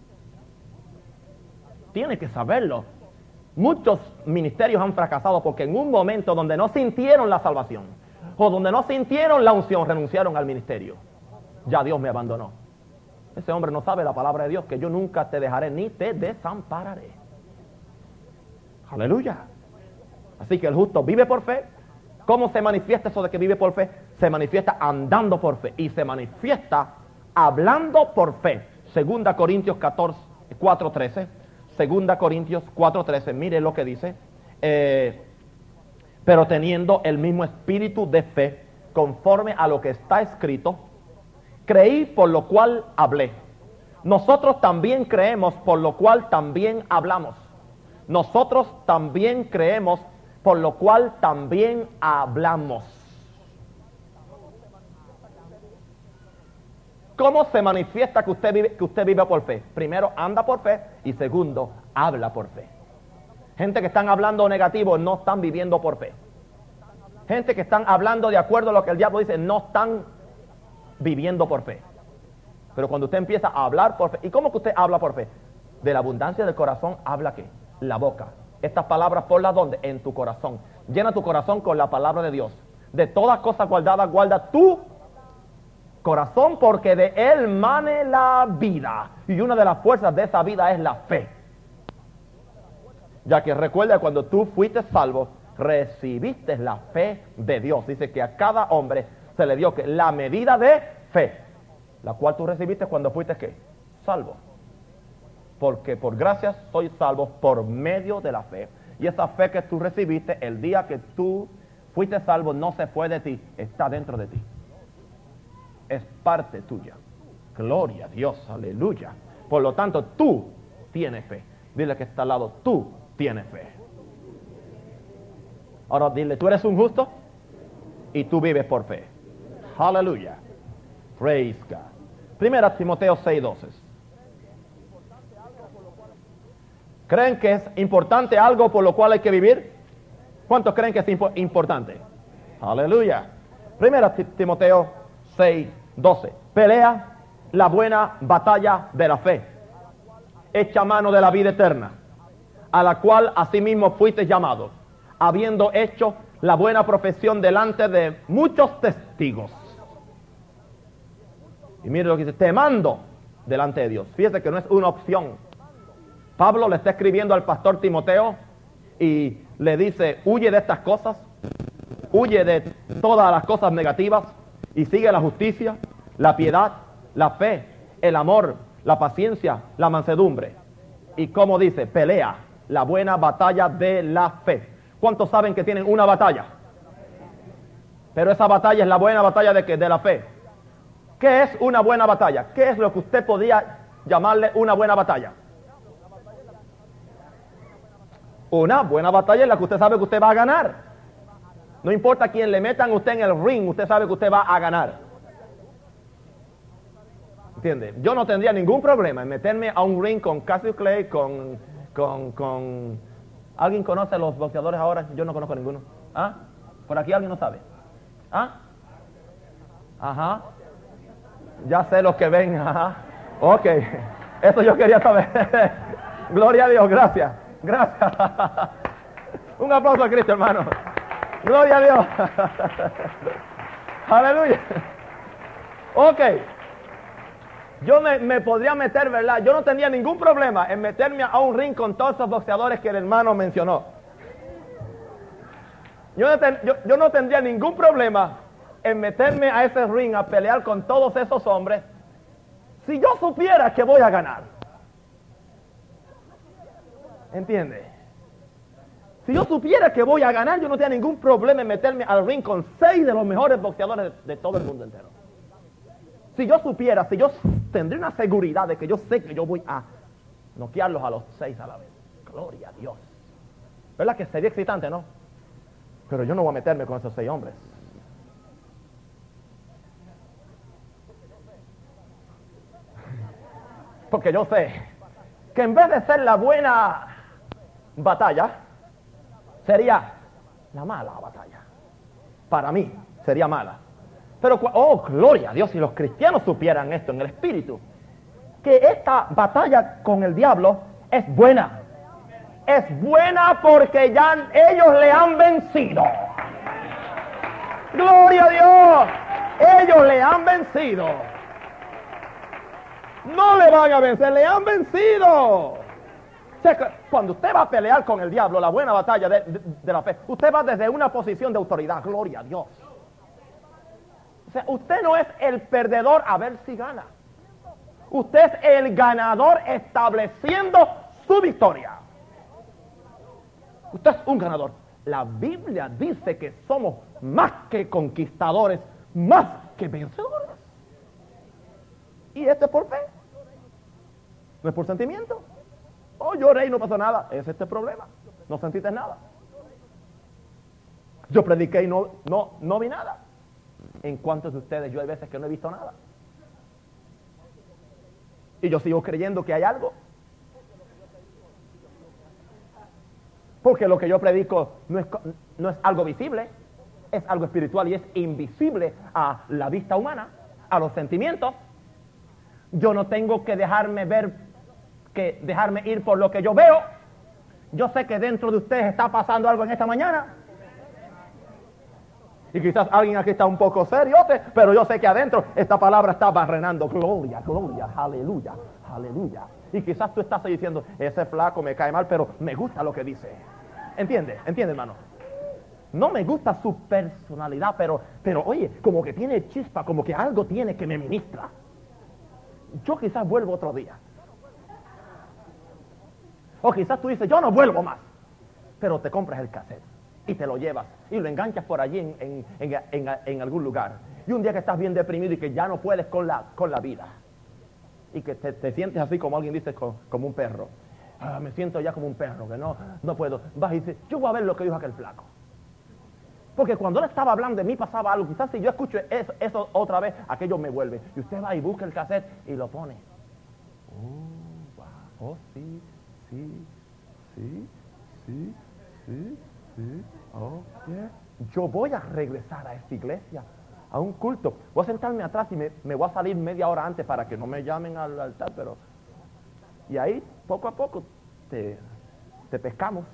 Tiene que saberlo. Muchos ministerios han fracasado porque en un momento donde no sintieron la salvación, o donde no sintieron la unción, renunciaron al ministerio. Ya Dios me abandonó. Ese hombre no sabe la palabra de Dios, que yo nunca te dejaré ni te desampararé. Aleluya. Así que el justo vive por fe. ¿Cómo se manifiesta eso de que vive por fe? Se manifiesta andando por fe, y se manifiesta hablando por fe. Segunda Corintios cuatro trece. Segunda Corintios cuatro trece. Mire lo que dice. Eh, pero teniendo el mismo espíritu de fe, conforme a lo que está escrito, creí, por lo cual hablé. Nosotros también creemos, por lo cual también hablamos. Nosotros también creemos, por lo cual también hablamos. ¿Cómo se manifiesta que usted vive, que usted vive por fe? Primero, anda por fe, y segundo, habla por fe. Gente que están hablando negativo no están viviendo por fe. Gente que están hablando de acuerdo a lo que el diablo dice no están viviendo por fe. Pero cuando usted empieza a hablar por fe, ¿y cómo que usted habla por fe? De la abundancia del corazón habla ¿qué? La boca. Estas palabras ponlas ¿dónde? En tu corazón. Llena tu corazón con la palabra de Dios. De todas cosas guardadas guarda tu corazón, porque de él mane la vida. Y una de las fuerzas de esa vida es la fe. Ya que recuerda, cuando tú fuiste salvo, recibiste la fe de Dios. Dice que a cada hombre se le dio que la medida de fe, la cual tú recibiste cuando fuiste ¿qué? Salvo. Porque por gracia soy salvo por medio de la fe. Y esa fe que tú recibiste el día que tú fuiste salvo no se fue de ti, está dentro de ti. Es parte tuya. Gloria a Dios, aleluya. Por lo tanto, tú tienes fe. Dile que está al lado, tú tienes fe. Ahora dile, tú eres un justo y tú vives por fe. Aleluya. Praise God. Primera Timoteo seis doce. ¿Creen que es importante algo por lo cual hay que vivir? ¿Cuántos creen que es impo- importante? Aleluya. Primera Timoteo seis doce. Pelea la buena batalla de la fe. Echa mano de la vida eterna, a la cual asimismo fuiste llamado, habiendo hecho la buena profesión delante de muchos testigos. Y mire lo que dice, te mando delante de Dios. Fíjese que no es una opción. Pablo le está escribiendo al pastor Timoteo y le dice, huye de estas cosas, huye de todas las cosas negativas y sigue la justicia, la piedad, la fe, el amor, la paciencia, la mansedumbre. Y como dice, pelea la buena batalla de la fe. ¿Cuántos saben que tienen una batalla? Pero esa batalla es la buena batalla de, ¿qué? De la fe. ¿Qué es una buena batalla? ¿Qué es lo que usted podría llamarle una buena batalla? Una buena batalla es la que usted sabe que usted va a ganar. No importa quién le metan usted en el ring, usted sabe que usted va a ganar. ¿Entiende? Yo no tendría ningún problema en meterme a un ring con Cassius Clay, con, con, con... ¿Alguien conoce a los boxeadores ahora? Yo no conozco a ninguno. ¿Ah? ¿Por aquí alguien no sabe? ¿Ah? Ajá. Ya sé los que ven, ajá. Ok. Eso yo quería saber. Gloria a Dios, gracias. Gracias. Un aplauso a Cristo, hermano. Gloria a Dios. Aleluya. Ok. Yo me, me podría meter, ¿verdad? Yo no tendría ningún problema en meterme a un ring con todos esos boxeadores que el hermano mencionó. Yo no, ten, yo, yo no tendría ningún problema en meterme a ese ring a pelear con todos esos hombres si yo supiera que voy a ganar. ¿Entiende? Si yo supiera que voy a ganar, yo no tendría ningún problema en meterme al ring con seis de los mejores boxeadores de, de todo el mundo entero. Si yo supiera, si yo tendría una seguridad de que yo sé que yo voy a noquearlos a los seis a la vez. Gloria a Dios. ¿Verdad que sería excitante, no? Pero yo no voy a meterme con esos seis hombres. Porque yo sé que en vez de ser la buena batalla, sería la mala batalla. Para mí sería mala. Pero, oh, gloria a Dios, si los cristianos supieran esto en el espíritu, que esta batalla con el diablo es buena. Es buena porque ya ellos le han vencido. Gloria a Dios. Ellos le han vencido. No le van a vencer, le han vencido. O sea, que cuando usted va a pelear con el diablo, la buena batalla de, de, de la fe, usted va desde una posición de autoridad. Gloria a Dios. O sea, usted no es el perdedor a ver si gana. Usted es el ganador estableciendo su victoria. Usted es un ganador. La Biblia dice que somos más que conquistadores, más que vencedores. Y esto es por fe. No es por sentimiento. Oh, lloré y no pasó nada. Ese es este problema. No sentiste nada. Yo prediqué y no, no, no vi nada. ¿En cuántos de ustedes yo hay veces que no he visto nada? Y yo sigo creyendo que hay algo. Porque lo que yo predico no es, no es algo visible, es algo espiritual y es invisible a la vista humana, a los sentimientos. Yo no tengo que dejarme ver, que dejarme ir por lo que yo veo. Yo sé que dentro de ustedes está pasando algo en esta mañana. Y quizás alguien aquí está un poco seriote, pero yo sé que adentro esta palabra está barrenando. Gloria, gloria, aleluya, aleluya. Y quizás tú estás ahí diciendo, ese flaco me cae mal, pero me gusta lo que dice. ¿Entiende? ¿Entiende, hermano? No me gusta su personalidad, pero, pero oye, como que tiene chispa, como que algo tiene que me ministra. Yo quizás vuelvo otro día. O quizás tú dices, yo no vuelvo más. Pero te compras el cassette y te lo llevas y lo enganchas por allí en, en, en, en, en algún lugar. Y un día que estás bien deprimido y que ya no puedes con la, con la vida. Y que te, te sientes así como alguien dice, como, como un perro. Ah, me siento ya como un perro, que no, no puedo. Vas y dices, yo voy a ver lo que dijo aquel flaco. Porque cuando él estaba hablando de mí pasaba algo. Quizás si yo escucho eso, eso otra vez, aquello me vuelve. Y usted va y busca el cassette y lo pone. Oh, wow. Oh, sí, sí, sí, sí, sí, sí. Oh, yeah. Yo voy a regresar a esta iglesia, a un culto. Voy a sentarme atrás y me, me voy a salir media hora antes para que no me llamen al altar, pero... Y ahí, poco a poco, te, te pescamos.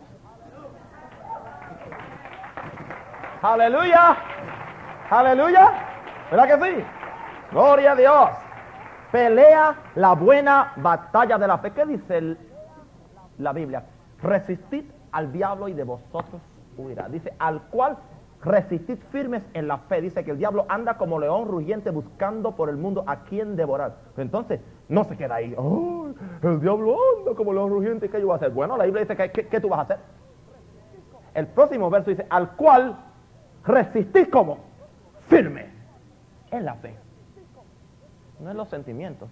¡Aleluya! ¡Aleluya! ¿Verdad que sí? ¡Gloria a Dios! Pelea la buena batalla de la fe. ¿Qué dice el, la Biblia? Resistid al diablo y de vosotros huirá. Dice, al cual Resistid firmes en la fe. Dice que el diablo anda como león rugiente buscando por el mundo a quien devorar. Entonces, no se queda ahí. Oh, el diablo anda como león rugiente. ¿Qué yo voy a hacer? Bueno, la Biblia dice que, que, ¿qué tú vas a hacer? El próximo verso dice, al cual resistís como firme en la fe. No en los sentimientos.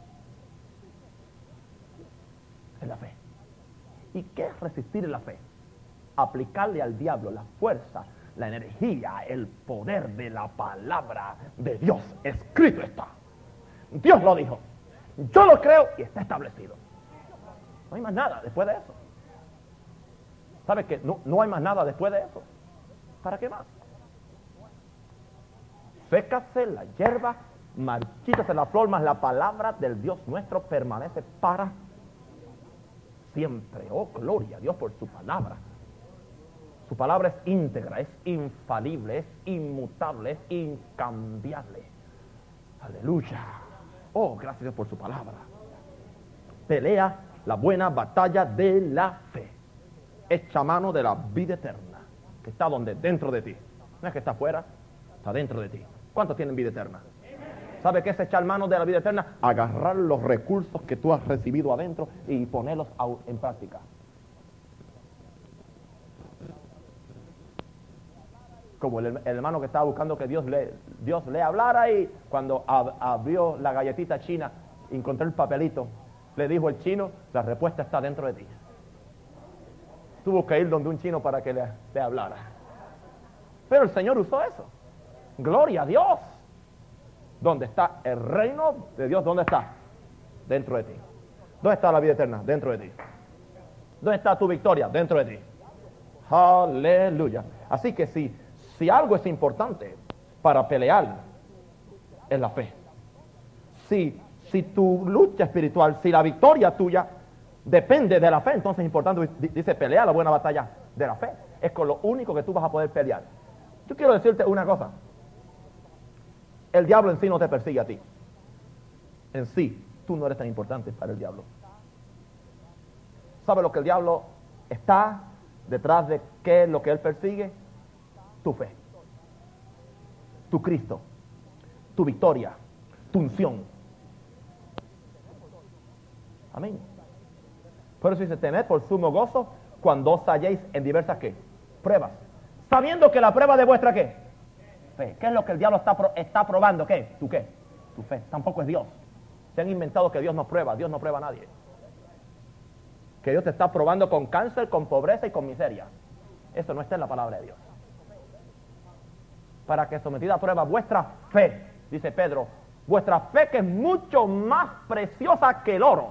En la fe. ¿Y qué es resistir en la fe? Aplicarle al diablo la fuerza, la energía, el poder de la palabra de Dios. Escrito está. Dios lo dijo. Yo lo creo y está establecido. No hay más nada después de eso. ¿Sabes qué? No, no hay más nada después de eso. ¿Para qué más? Sécase la hierba, marchítase la flor, mas la palabra del Dios nuestro permanece para siempre. Oh, gloria a Dios por su palabra. Su palabra es íntegra, es infalible, es inmutable, es incambiable. Aleluya. Oh, gracias a Dios por su palabra. Pelea la buena batalla de la fe. Echa mano de la vida eterna, que está donde, dentro de ti. No es que está afuera, está dentro de ti. ¿Cuántos tienen vida eterna? ¿Sabe qué es echar mano de la vida eterna? Agarrar los recursos que tú has recibido adentro y ponerlos en práctica. Como el, el hermano que estaba buscando que Dios le, Dios le hablara, y cuando ab, abrió la galletita china, encontró el papelito, le dijo el chino, la respuesta está dentro de ti. Tuvo que ir donde un chino para que le, le hablara. Pero el Señor usó eso. Gloria a Dios. ¿Dónde está el reino de Dios? ¿Dónde está? Dentro de ti. ¿Dónde está la vida eterna? Dentro de ti. ¿Dónde está tu victoria? Dentro de ti. Aleluya. Así que si, si algo es importante para pelear, es la fe. Si, si tu lucha espiritual, si la victoria tuya depende de la fe, entonces es importante, dice, pelea la buena batalla de la fe. Es con lo único que tú vas a poder pelear. Yo quiero decirte una cosa. El diablo en sí no te persigue a ti. En sí, tú no eres tan importante para el diablo. ¿Sabe lo que el diablo está detrás de qué es lo que él persigue? Tu fe, tu Cristo, tu victoria, tu unción. Amén. Por eso dice, tened por sumo gozo cuando os halléis en diversas ¿qué? Pruebas. Sabiendo que la prueba de vuestra ¿qué? Fe. ¿Qué es lo que el diablo está, pro, está probando? ¿Qué? ¿Tu qué? Tu fe. Tampoco es Dios. Se han inventado que Dios no prueba. Dios no prueba a nadie. Que Dios te está probando con cáncer, con pobreza y con miseria. Eso no está en la palabra de Dios. Para que sometida a prueba vuestra fe, dice Pedro, vuestra fe que es mucho más preciosa que el oro,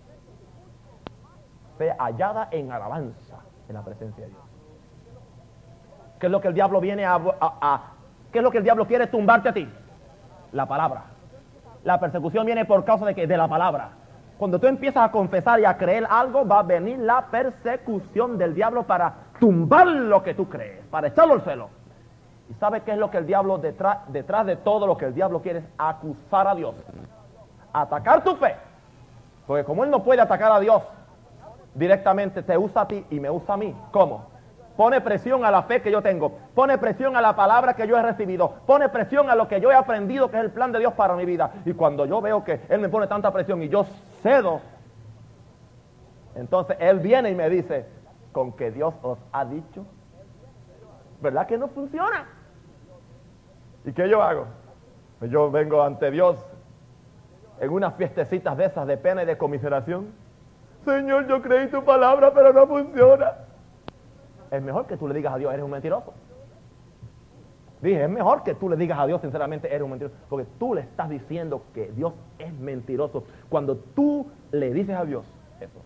fe hallada en alabanza en la presencia de Dios. ¿Qué es lo que el diablo viene a, a, a qué es lo que el diablo quiere tumbarte a ti? La palabra. La persecución viene por causa de que de la palabra. Cuando tú empiezas a confesar y a creer algo, va a venir la persecución del diablo para tumbar lo que tú crees, para echarlo al suelo. ¿Y sabe qué es lo que el diablo detrás, detrás de todo lo que el diablo quiere? Es acusar a Dios, atacar tu fe. Porque como él no puede atacar a Dios directamente, te usa a ti y me usa a mí. ¿Cómo? Pone presión a la fe que yo tengo, pone presión a la palabra que yo he recibido, pone presión a lo que yo he aprendido que es el plan de Dios para mi vida. Y cuando yo veo que él me pone tanta presión y yo cedo, entonces él viene y me dice, con que Dios os ha dicho, ¿verdad que no funciona? ¿Y qué yo hago? Pues yo vengo ante Dios en unas fiestecitas de esas de pena y de conmiseración. Señor, yo creí tu palabra, pero no funciona. Es mejor que tú le digas a Dios, eres un mentiroso. Dije, es mejor que tú le digas a Dios, sinceramente, eres un mentiroso. Porque tú le estás diciendo que Dios es mentiroso. Cuando tú le dices a Dios eso.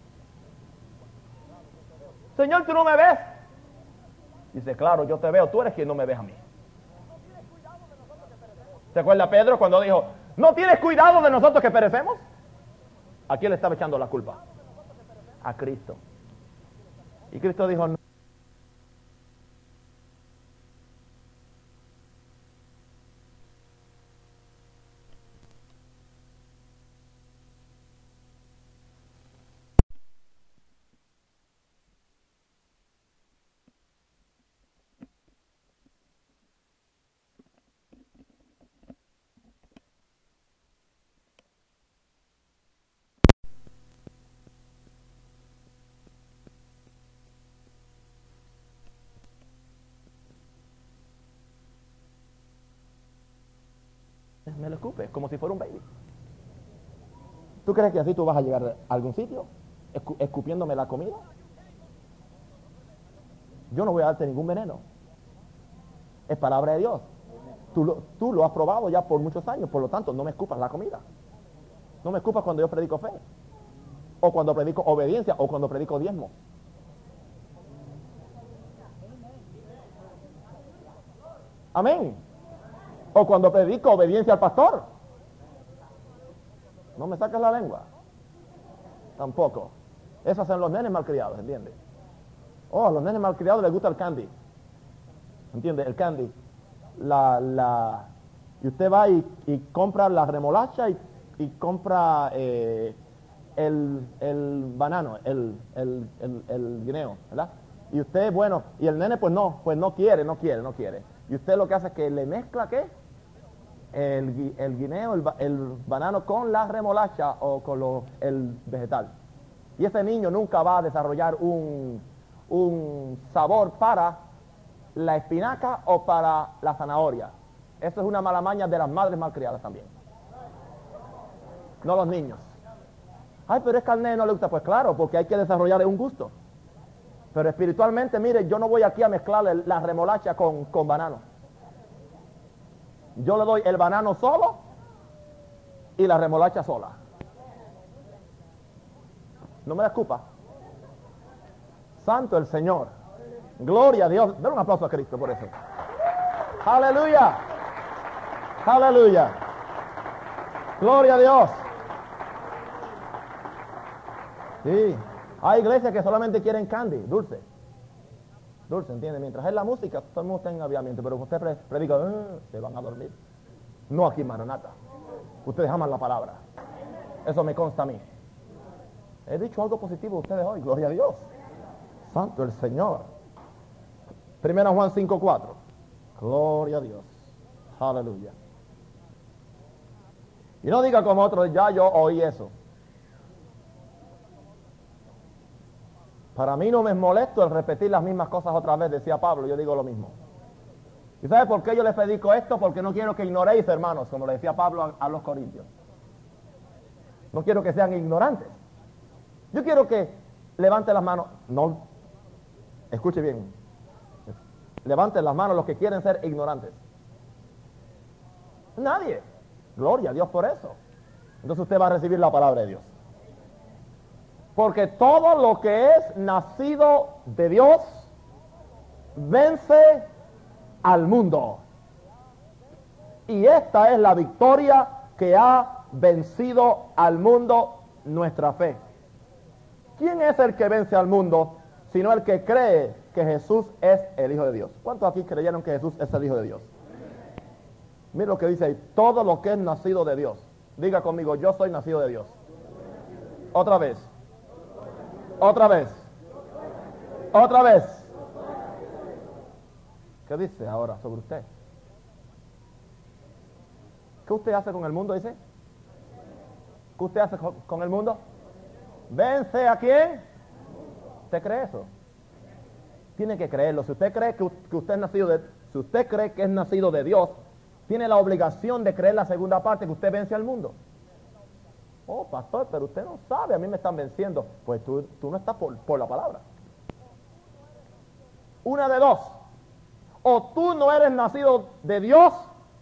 Señor, ¿tú no me ves? Dice, claro, yo te veo, tú eres quien no me ves a mí. ¿Se acuerda Pedro cuando dijo, ¿no tienes cuidado de nosotros que perecemos? ¿A quién le estaba echando la culpa? A Cristo. Y Cristo dijo, no. me lo escupe, como si fuera un baby. ¿Tú crees que así tú vas a llegar a algún sitio escu escupiéndome la comida? Yo no voy a darte ningún veneno. Es palabra de Dios. Tú lo, tú lo has probado ya por muchos años, por lo tanto, no me escupas la comida. No me escupas cuando yo predico fe, o cuando predico obediencia, o cuando predico diezmo. Amén. O cuando predico obediencia al pastor. No me sacas la lengua. Tampoco. Esos son los nenes malcriados, ¿entiendes? Oh, a los nenes malcriados les gusta el candy. ¿Entiendes? El candy. La, la, y usted va y, y compra la remolacha y, y compra eh, el, el banano, el, el, el, el guineo, ¿verdad? Y usted, bueno, y el nene pues no, pues no quiere, no quiere, no quiere. Y usted lo que hace es que le mezcla, ¿qué? El, el guineo, el, el banano con la remolacha o con lo, el vegetal. Y ese niño nunca va a desarrollar un, un sabor para la espinaca o para la zanahoria. Eso es una mala maña de las madres malcriadas también. No los niños. Ay, pero es que al nene no le gusta. Pues claro, porque hay que desarrollarle un gusto. Pero espiritualmente, mire, yo no voy aquí a mezclarle la remolacha con, con banano. Yo le doy el banano solo y la remolacha sola. No me la escupa. Santo el Señor. Gloria a Dios. Dale un aplauso a Cristo por eso. Aleluya. Aleluya. Gloria a Dios. Sí. Hay iglesias que solamente quieren candy, dulce. Dulce, ¿entiende? Mientras es la música, todo el mundo está en aviamiento, pero usted pre predica, eh, se van a dormir. No aquí en Maranata. Ustedes aman la palabra. Eso me consta a mí. He dicho algo positivo de ustedes hoy, gloria a Dios. Santo el Señor. Primera Juan cinco cuatro. Gloria a Dios. Aleluya. Y no diga como otro, ya yo oí eso. Para mí no me es molesto el repetir las mismas cosas otra vez, decía Pablo, yo digo lo mismo. ¿Y sabe por qué yo les predico esto? Porque no quiero que ignoréis, hermanos, como le decía Pablo a, a los corintios. No quiero que sean ignorantes. Yo quiero que levanten las manos, no, escuche bien, levanten las manos los que quieren ser ignorantes. Nadie. Gloria a Dios por eso. Entonces usted va a recibir la palabra de Dios. Porque todo lo que es nacido de Dios vence al mundo. Y esta es la victoria que ha vencido al mundo, nuestra fe. ¿Quién es el que vence al mundo? Sino el que cree que Jesús es el Hijo de Dios. ¿Cuántos aquí creyeron que Jesús es el Hijo de Dios? Mira lo que dice ahí, todo lo que es nacido de Dios. Diga conmigo, yo soy nacido de Dios. Otra vez. Otra vez. Otra vez. ¿Qué dice ahora sobre usted? ¿Qué usted hace con el mundo, dice? ¿Qué usted hace con, con el mundo? ¿Vence a quién? ¿Usted cree eso? Tiene que creerlo. Si usted cree que, que usted es nacido de, si usted cree que es nacido de Dios, tiene la obligación de creer la segunda parte, que usted vence al mundo. Oh, pastor, pero usted no sabe, a mí me están venciendo. Pues tú, tú no estás por, por la palabra. Una de dos. O tú no eres nacido de Dios,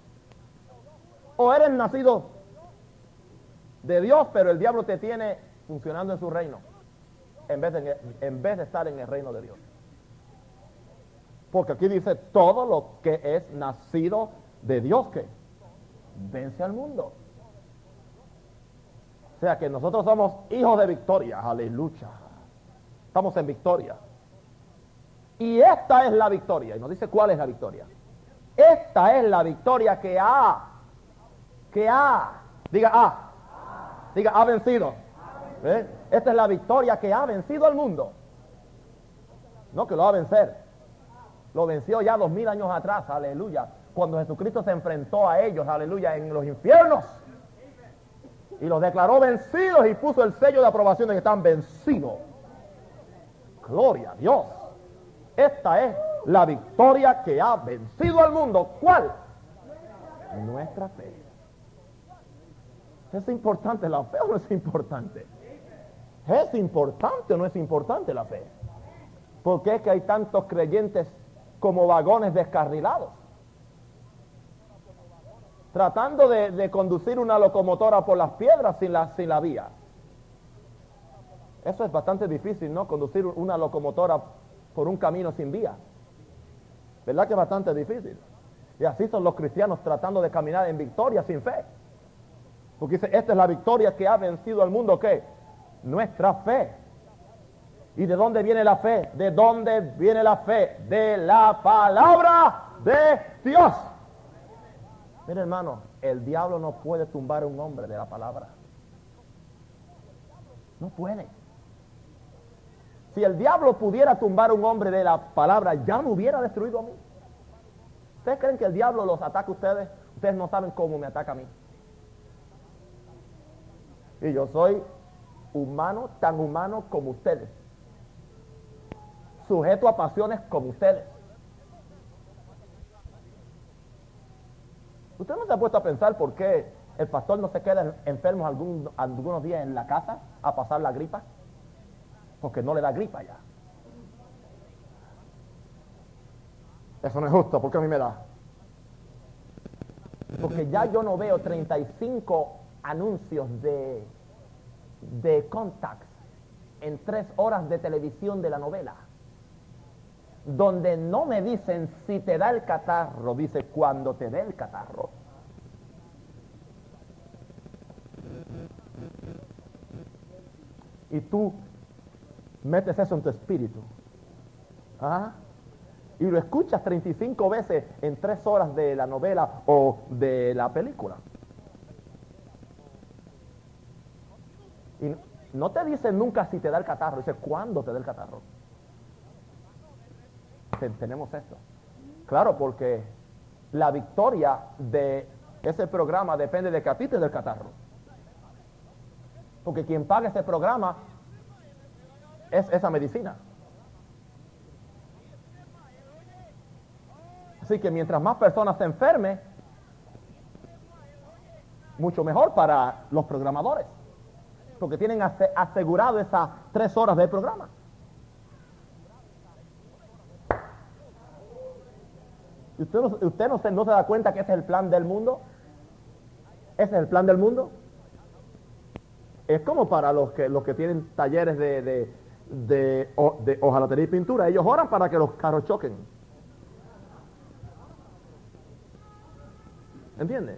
o eres nacido de Dios, pero el diablo te tiene funcionando en su reino, en vez de, en vez de estar en el reino de Dios. Porque aquí dice, todo lo que es nacido de Dios, que vence al mundo. O sea que nosotros somos hijos de victoria, aleluya. Estamos en victoria. Y esta es la victoria. Y nos dice cuál es la victoria. Esta es la victoria que ha, que ha, diga ha, diga ha vencido. ¿Eh? Esta es la victoria que ha vencido al mundo. No que lo va a vencer. Lo venció ya dos mil años atrás, aleluya. Cuando Jesucristo se enfrentó a ellos, aleluya, en los infiernos. Y los declaró vencidos y puso el sello de aprobación de que están vencidos. Gloria a Dios. Esta es la victoria que ha vencido al mundo. ¿Cuál? Nuestra fe. ¿Es importante la fe o no es importante? ¿Es importante o no es importante la fe? ¿Por qué es que hay tantos creyentes como vagones descarrilados? Tratando de, de conducir una locomotora por las piedras sin la, sin la vía. Eso es bastante difícil, ¿no? Conducir una locomotora por un camino sin vía. ¿Verdad que es bastante difícil? Y así son los cristianos tratando de caminar en victoria sin fe. Porque dice, esta es la victoria que ha vencido al mundo, ¿qué? Nuestra fe. ¿Y de dónde viene la fe? ¿De dónde viene la fe? De la palabra de Dios. Mira, hermano, el diablo no puede tumbar a un hombre de la palabra. No puede. Si el diablo pudiera tumbar a un hombre de la palabra, ya me hubiera destruido a mí. ¿Ustedes creen que el diablo los ataca a ustedes? Ustedes no saben cómo me ataca a mí. Y yo soy humano, tan humano como ustedes. Sujeto a pasiones como ustedes. ¿Usted no se ha puesto a pensar por qué el pastor no se queda enfermo algún, algunos días en la casa a pasar la gripa? Porque no le da gripa ya. Eso no es justo, porque a mí me da. Porque ya yo no veo treinta y cinco anuncios de, de contacts en tres horas de televisión de la novela, donde no me dicen si te da el catarro, dice cuando te dé el catarro. Y tú metes eso en tu espíritu. ¿Ah? Y lo escuchas treinta y cinco veces en tres horas de la novela o de la película. Y no te dice nunca si te da el catarro, dice cuándo te da el catarro. Tenemos esto. Claro, porque la victoria de ese programa depende de que a ti te dé el catarro. Porque quien paga ese programa es esa medicina. Así que mientras más personas se enfermen, mucho mejor para los programadores. Porque tienen asegurado esas tres horas del programa. ¿Y usted, no, usted no, se, no se da cuenta que ese es el plan del mundo? ¿Ese es el plan del mundo? Es como para los que, los que tienen talleres de, de, de, de hojalatería y pintura. Ellos oran para que los carros choquen. ¿Entiendes?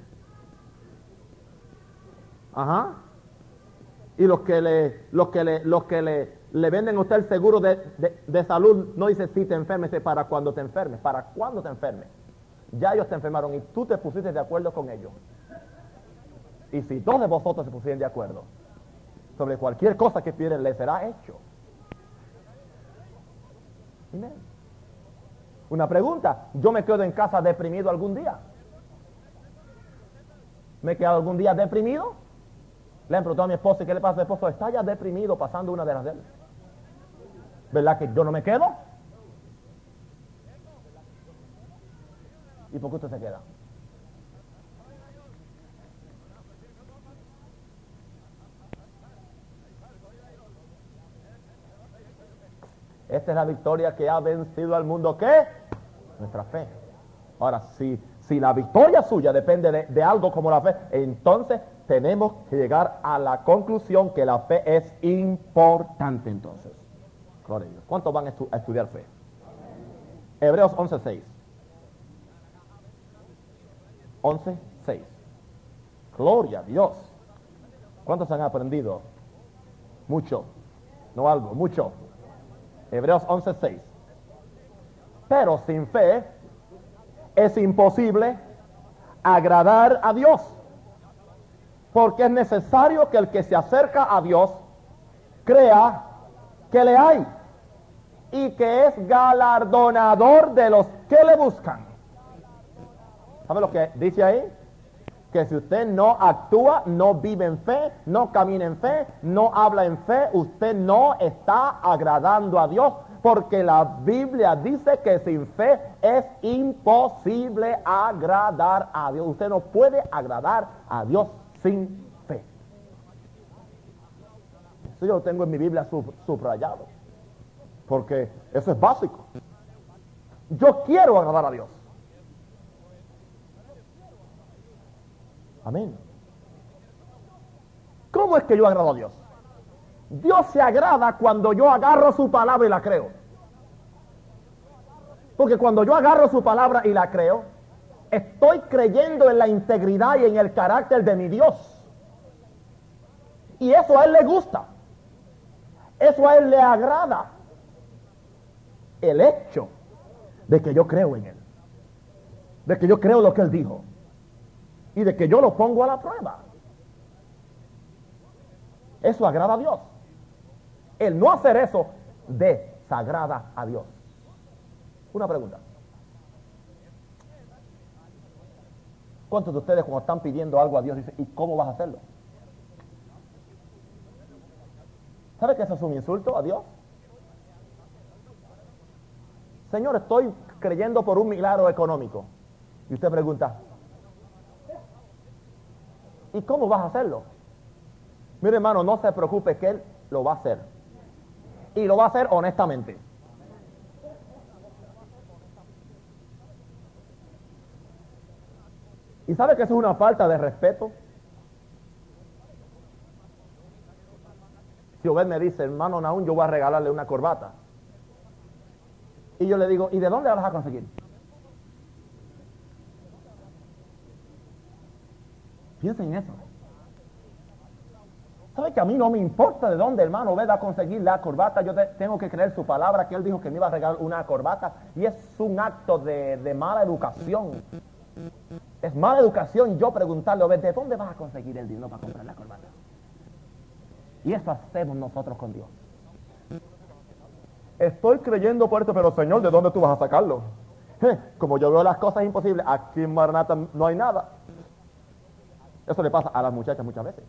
Ajá. Y los que le, los que le, los que le, le venden a usted el seguro de, de, de salud, no dice si te enfermes, dice para cuando te enfermes, para cuando te enfermes. Ya ellos te enfermaron y tú te pusiste de acuerdo con ellos. Y si dos de vosotros se pusieran de acuerdo sobre cualquier cosa que pidieran, le será hecho. Amén. Una pregunta, ¿yo me quedo en casa deprimido algún día? ¿Me he quedado algún día deprimido? Le han preguntado a mi esposo, ¿y qué le pasa a mi esposo? Está ya deprimido pasando una de las de él. ¿Verdad que yo no me quedo? ¿Y por qué usted se queda? Esta es la victoria que ha vencido al mundo. ¿Qué? Nuestra fe. Ahora, si, si la victoria suya depende de, de algo como la fe, entonces tenemos que llegar a la conclusión que la fe es importante entonces. Gloria a Dios. ¿Cuántos van a, estu a estudiar fe? Hebreos once seis. once seis. Gloria a Dios. ¿Cuántos han aprendido? Mucho. No algo, mucho. Hebreos once seis. Pero sin fe es imposible agradar a Dios, porque es necesario que el que se acerca a Dios crea que le hay y que es galardonador de los que le buscan. ¿Sabe lo que dice ahí? Que si usted no actúa, no vive en fe, no camina en fe, no habla en fe, usted no está agradando a Dios, porque la Biblia dice que sin fe es imposible agradar a Dios. Usted no puede agradar a Dios sin fe. Eso yo lo tengo en mi Biblia sub, subrayado. Porque eso es básico. Yo quiero agradar a Dios. Amén. ¿Cómo es que yo agrado a Dios? Dios se agrada cuando yo agarro su palabra y la creo. Porque cuando yo agarro su palabra y la creo, estoy creyendo en la integridad y en el carácter de mi Dios. Y eso a Él le gusta. Eso a Él le agrada. El hecho de que yo creo en Él. De que yo creo lo que Él dijo. Y de que yo lo pongo a la prueba. Eso agrada a Dios. El no hacer eso desagrada a Dios. Una pregunta. ¿Cuántos de ustedes cuando están pidiendo algo a Dios dicen, ¿y cómo vas a hacerlo? ¿Sabe que eso es un insulto a Dios? Señor, estoy creyendo por un milagro económico. Y usted pregunta, ¿y cómo vas a hacerlo? Mire, hermano, no se preocupe que Él lo va a hacer. Y lo va a hacer honestamente. ¿Y sabe que eso es una falta de respeto? Si Obed me dice, hermano Nahum, yo voy a regalarle una corbata. Y yo le digo, ¿y de dónde la vas a conseguir? Piensen en eso. ¿Sabe que a mí no me importa de dónde, hermano Obed, va a conseguir la corbata? Yo te, tengo que creer su palabra, que él dijo que me iba a regalar una corbata. Y es un acto de, de mala educación. Es mala educación yo preguntarle a Obed, ¿de dónde vas a conseguir el dinero para comprar la corbata? Y eso hacemos nosotros con Dios. Estoy creyendo por esto, pero Señor, ¿de dónde tú vas a sacarlo? Eh, como yo veo las cosas imposibles, aquí en Maranata no hay nada. Eso le pasa a las muchachas muchas veces.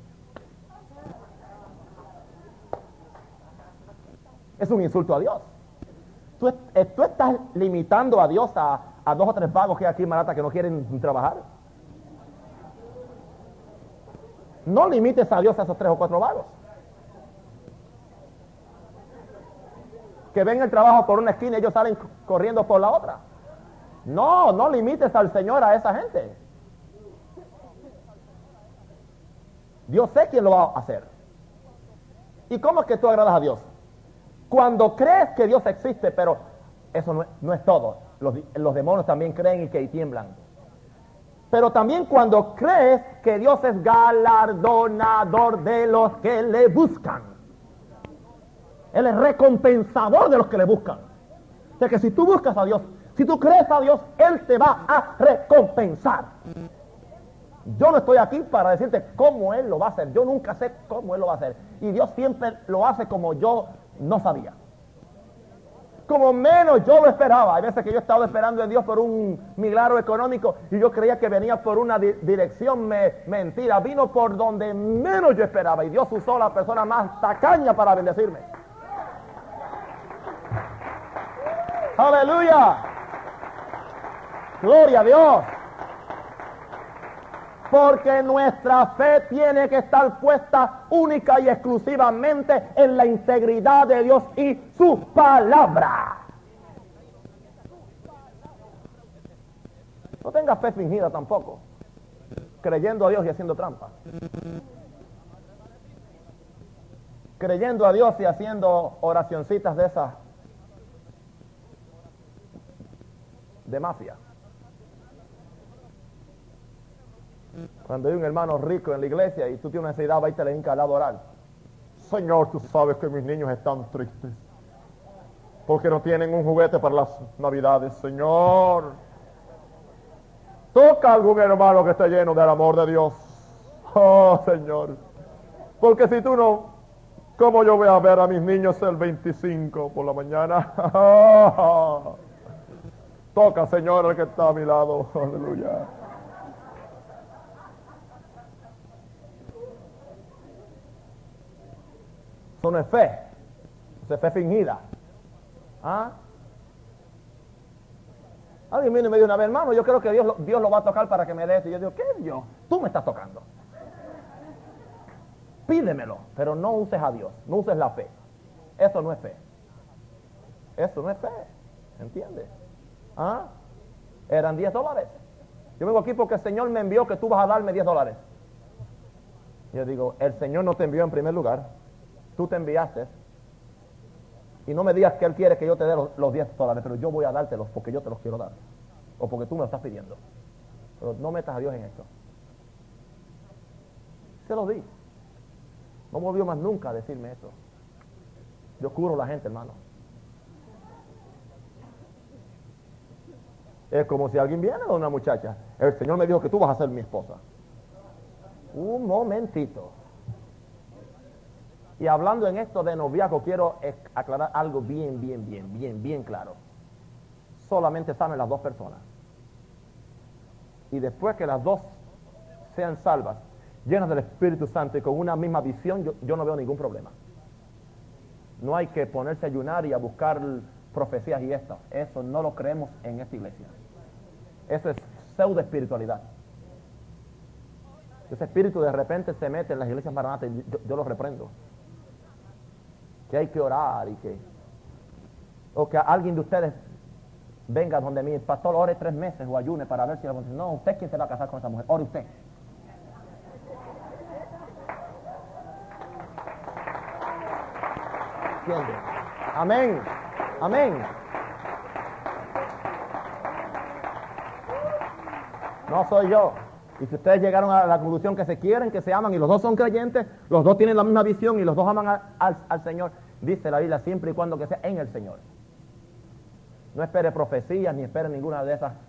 Es un insulto a Dios. Tú, eh, tú estás limitando a Dios a, a dos o tres vagos que hay aquí en Maranata que no quieren trabajar. No limites a Dios a esos tres o cuatro vagos. Que ven el trabajo por una esquina y ellos salen corriendo por la otra. No, no limites al Señor a esa gente. Dios sé quién lo va a hacer. ¿Y cómo es que tú agradas a Dios? Cuando crees que Dios existe, pero eso no es, no es todo. Los, los demonios también creen y que y tiemblan. Pero también cuando crees que Dios es galardonador de los que le buscan. Él es recompensador de los que le buscan. O sea que si tú buscas a Dios, si tú crees a Dios, Él te va a recompensar. Yo no estoy aquí para decirte cómo Él lo va a hacer. Yo nunca sé cómo Él lo va a hacer. Y Dios siempre lo hace como yo no sabía. Como menos yo lo esperaba. Hay veces que yo he estado esperando en Dios por un milagro económico y yo creía que venía por una di dirección me mentira. Vino por donde menos yo esperaba y Dios usó a la persona más tacaña para bendecirme. ¡Aleluya! ¡Gloria a Dios! Porque nuestra fe tiene que estar puesta única y exclusivamente en la integridad de Dios y su palabra. No tengas fe fingida tampoco, creyendo a Dios y haciendo trampa. Creyendo a Dios y haciendo oracioncitas de esas de mafia. Cuando hay un hermano rico en la iglesia y tú tienes una necesidad, va y te le hinca al lado a orar. Señor, tú sabes que mis niños están tristes porque no tienen un juguete para las navidades. Señor, toca a algún hermano que esté lleno del amor de Dios. Oh, Señor, porque si tú no, ¿cómo yo voy a ver a mis niños el veinticinco por la mañana? Toca, Señor, el que está a mi lado. Aleluya. Eso no es fe. Eso es fe fingida. ¿Ah? Alguien vino y me dijo una vez, hermano, yo creo que Dios, Dios lo va a tocar para que me dé esto. Y yo digo, ¿qué Dios? Tú me estás tocando. Pídemelo, pero no uses a Dios, no uses la fe. Eso no es fe. Eso no es fe, ¿entiendes? ¿Ah? Eran diez dólares. Yo vengo aquí porque el Señor me envió que tú vas a darme diez dólares. Yo digo, el Señor no te envió en primer lugar, tú te enviaste. Y no me digas que Él quiere que yo te dé los, los diez dólares, pero yo voy a dártelos porque yo te los quiero dar. O porque tú me lo estás pidiendo. Pero no metas a Dios en esto. Se lo di. No volvió más nunca a decirme eso. Yo curo a la gente, hermano. Es como si alguien viene a una muchacha. El Señor me dijo que tú vas a ser mi esposa. Un momentito. Y hablando en esto de noviazgo, quiero aclarar algo bien, bien, bien, bien, bien claro. Solamente saben las dos personas. Y después que las dos sean salvas, llenas del Espíritu Santo y con una misma visión, yo, yo no veo ningún problema. No hay que ponerse a ayunar y a buscar profecías y esto. Eso no lo creemos en esta iglesia. Eso es pseudo espiritualidad. Ese espíritu de repente se mete en las iglesias maranatas y yo, yo lo reprendo. Que hay que orar y que... O que alguien de ustedes venga donde mi pastor ore tres meses o ayune para ver si... La... No, usted quién se va a casar con esa mujer. Ore usted. ¿Entiende? Amén. Amén. No soy yo. Y si ustedes llegaron a la conclusión que se quieren, que se aman y los dos son creyentes, los dos tienen la misma visión y los dos aman a, al, al Señor, dice la Biblia, siempre y cuando que sea en el Señor. No espere profecías ni espere ninguna de esas.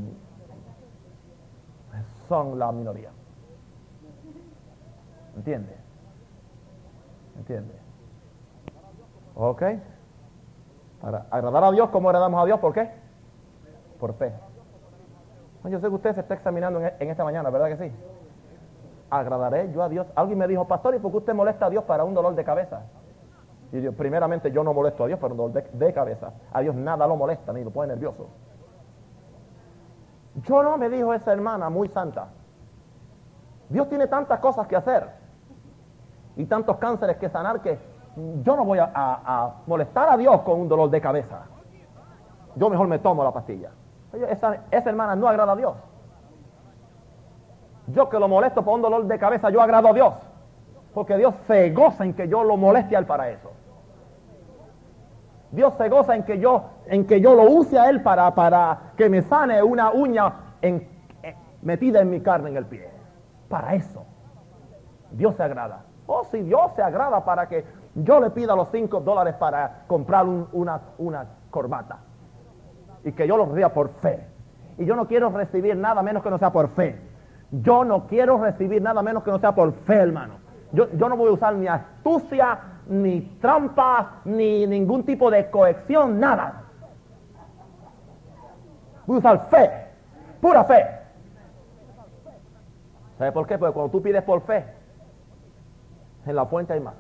Son la minoría. ¿Entiende? ¿Entiende? ¿Ok? Para agradar a Dios, ¿cómo agradamos a Dios? ¿Por qué? Por fe. Yo sé que usted se está examinando en, en esta mañana, ¿verdad que sí? ¿Agradaré yo a Dios? Alguien me dijo, pastor, ¿y por qué usted molesta a Dios para un dolor de cabeza? Y yo, primeramente, yo no molesto a Dios para un dolor de, de cabeza. A Dios nada lo molesta, ni lo pone nervioso. Yo no, me dijo esa hermana muy santa. Dios tiene tantas cosas que hacer y tantos cánceres que sanar que yo no voy a, a, a molestar a Dios con un dolor de cabeza. Yo mejor me tomo la pastilla. Oye, esa, esa hermana no agrada a Dios. Yo que lo molesto por un dolor de cabeza, yo agrado a Dios. Porque Dios se goza en que yo lo moleste a Él para eso. Dios se goza en que yo, en que yo lo use a Él para, para que me sane una uña en, en, metida en mi carne en el pie. Para eso. Dios se agrada. Oh, si Dios se agrada para que yo le pida los cinco dólares para comprar un, una, una corbata. Y que yo lo reciba por fe. Y yo no quiero recibir nada menos que no sea por fe. Yo no quiero recibir nada menos que no sea por fe, hermano. Yo, yo no voy a usar ni astucia, ni trampa, ni ningún tipo de coacción, nada. Voy a usar fe, pura fe. ¿Sabe por qué? Porque cuando tú pides por fe, en la fuente hay más.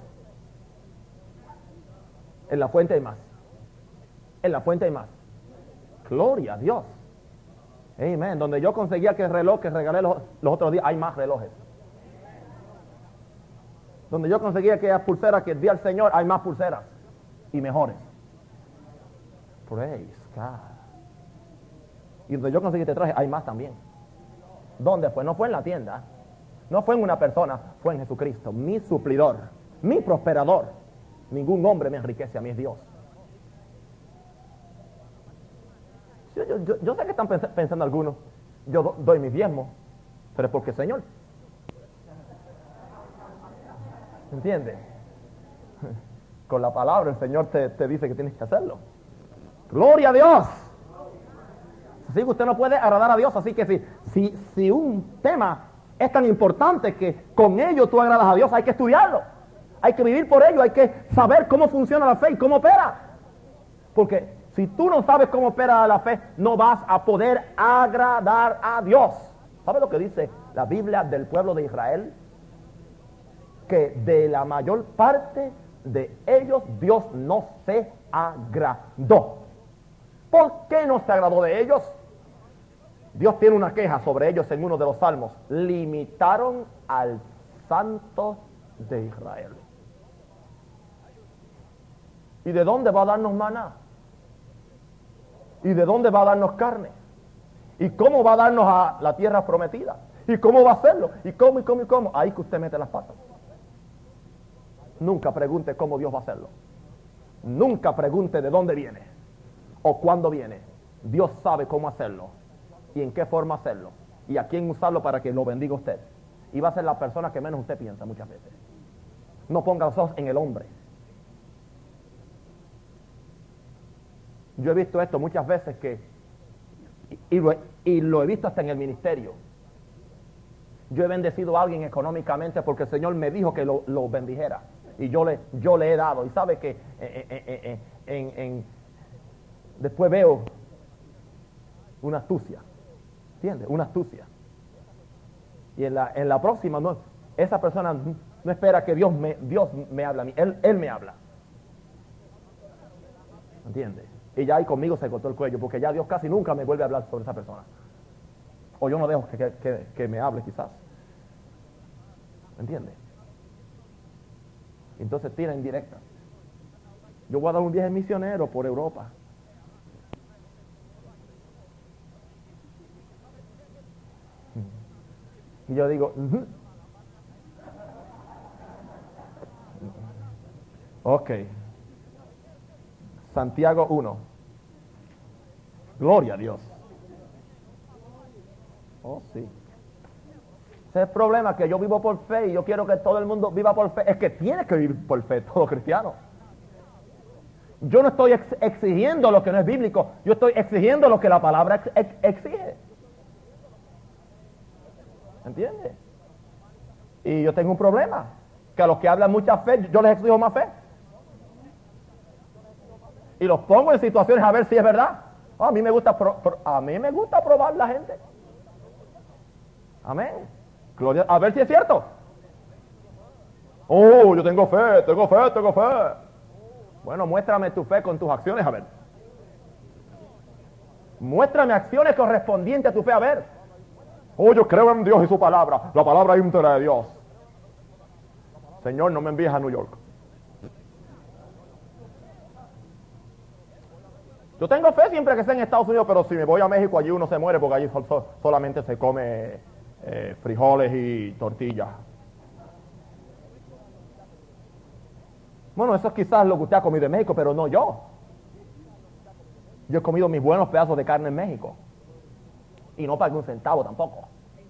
En la fuente hay más. En la fuente hay más. Gloria a Dios. Amén. Donde yo conseguía que el reloj que regalé los, los otros días, hay más relojes. Donde yo conseguía que las pulseras que di al Señor, hay más pulseras. Y mejores. Praise God. Y donde yo conseguí este traje, hay más también. ¿Dónde fue? No fue en la tienda. No fue en una persona. Fue en Jesucristo. Mi suplidor. Mi prosperador. Ningún hombre me enriquece. A mí es Dios. Yo, yo, yo, yo sé que están pens pensando algunos, yo do, doy mis diezmos, pero es porque el Señor. ¿Entiendes? Con la palabra el Señor te, te dice que tienes que hacerlo. ¡Gloria a Dios! Así que usted no puede agradar a Dios, así que si, si, si un tema es tan importante que con ello tú agradas a Dios, hay que estudiarlo. Hay que vivir por ello, hay que saber cómo funciona la fe y cómo opera. Porque si tú no sabes cómo opera la fe, no vas a poder agradar a Dios. ¿Sabe lo que dice la Biblia del pueblo de Israel? Que de la mayor parte de ellos Dios no se agradó. ¿Por qué no se agradó de ellos? Dios tiene una queja sobre ellos en uno de los salmos. Limitaron al santo de Israel. ¿Y de dónde va a darnos maná? ¿Y de dónde va a darnos carne? ¿Y cómo va a darnos a la tierra prometida? ¿Y cómo va a hacerlo? ¿Y cómo, y cómo, y cómo? Ahí que usted mete las patas. Nunca pregunte cómo Dios va a hacerlo. Nunca pregunte de dónde viene o cuándo viene. Dios sabe cómo hacerlo y en qué forma hacerlo y a quién usarlo para que lo bendiga usted. Y va a ser la persona que menos usted piensa muchas veces. No ponga los ojos en el hombre. Yo he visto esto muchas veces que, y, y, lo, y lo he visto hasta en el ministerio. Yo he bendecido a alguien económicamente porque el Señor me dijo que lo, lo bendijera. Y yo le, yo le he dado. Y sabe que eh, eh, eh, eh, en, en, después veo una astucia. ¿Entiendes? Una astucia. Y en la, en la próxima, no, esa persona no espera que Dios me, Dios me hable a mí. Él, él me habla. ¿Entiendes? Y ya ahí conmigo se cortó el cuello, porque ya Dios casi nunca me vuelve a hablar sobre esa persona. O yo no dejo que, que, que me hable quizás. ¿Entiendes? Entonces tira indirecta. Yo voy a dar un viaje misionero por Europa. Y yo digo, uh-huh. Ok. Santiago uno. Gloria a Dios. Oh, sí. Ese es el problema, que yo vivo por fe y yo quiero que todo el mundo viva por fe. Es que tiene que vivir por fe todo cristiano. Yo no estoy ex exigiendo lo que no es bíblico. Yo estoy exigiendo lo que la palabra ex ex exige. ¿Entiendes? Y yo tengo un problema, que a los que hablan mucha fe, yo les exijo más fe. Y los pongo en situaciones a ver si es verdad. Oh, a mí me gusta pro, pro, a mí me gusta probar la gente. Amén. Gloria, a ver si es cierto. Oh, yo tengo fe, tengo fe, tengo fe. Bueno, muéstrame tu fe con tus acciones, a ver. Muéstrame acciones correspondientes a tu fe, a ver. Oh, yo creo en Dios y su palabra. La palabra íntegra de Dios. Señor, no me envíes a New York. Yo tengo fe siempre que sea en Estados Unidos, pero si me voy a México, allí uno se muere porque allí sol, sol, solamente se come eh, frijoles y tortillas. Bueno, eso es quizás lo que usted ha comido en México, pero no yo. Yo he comido mis buenos pedazos de carne en México. Y no pagué un centavo tampoco.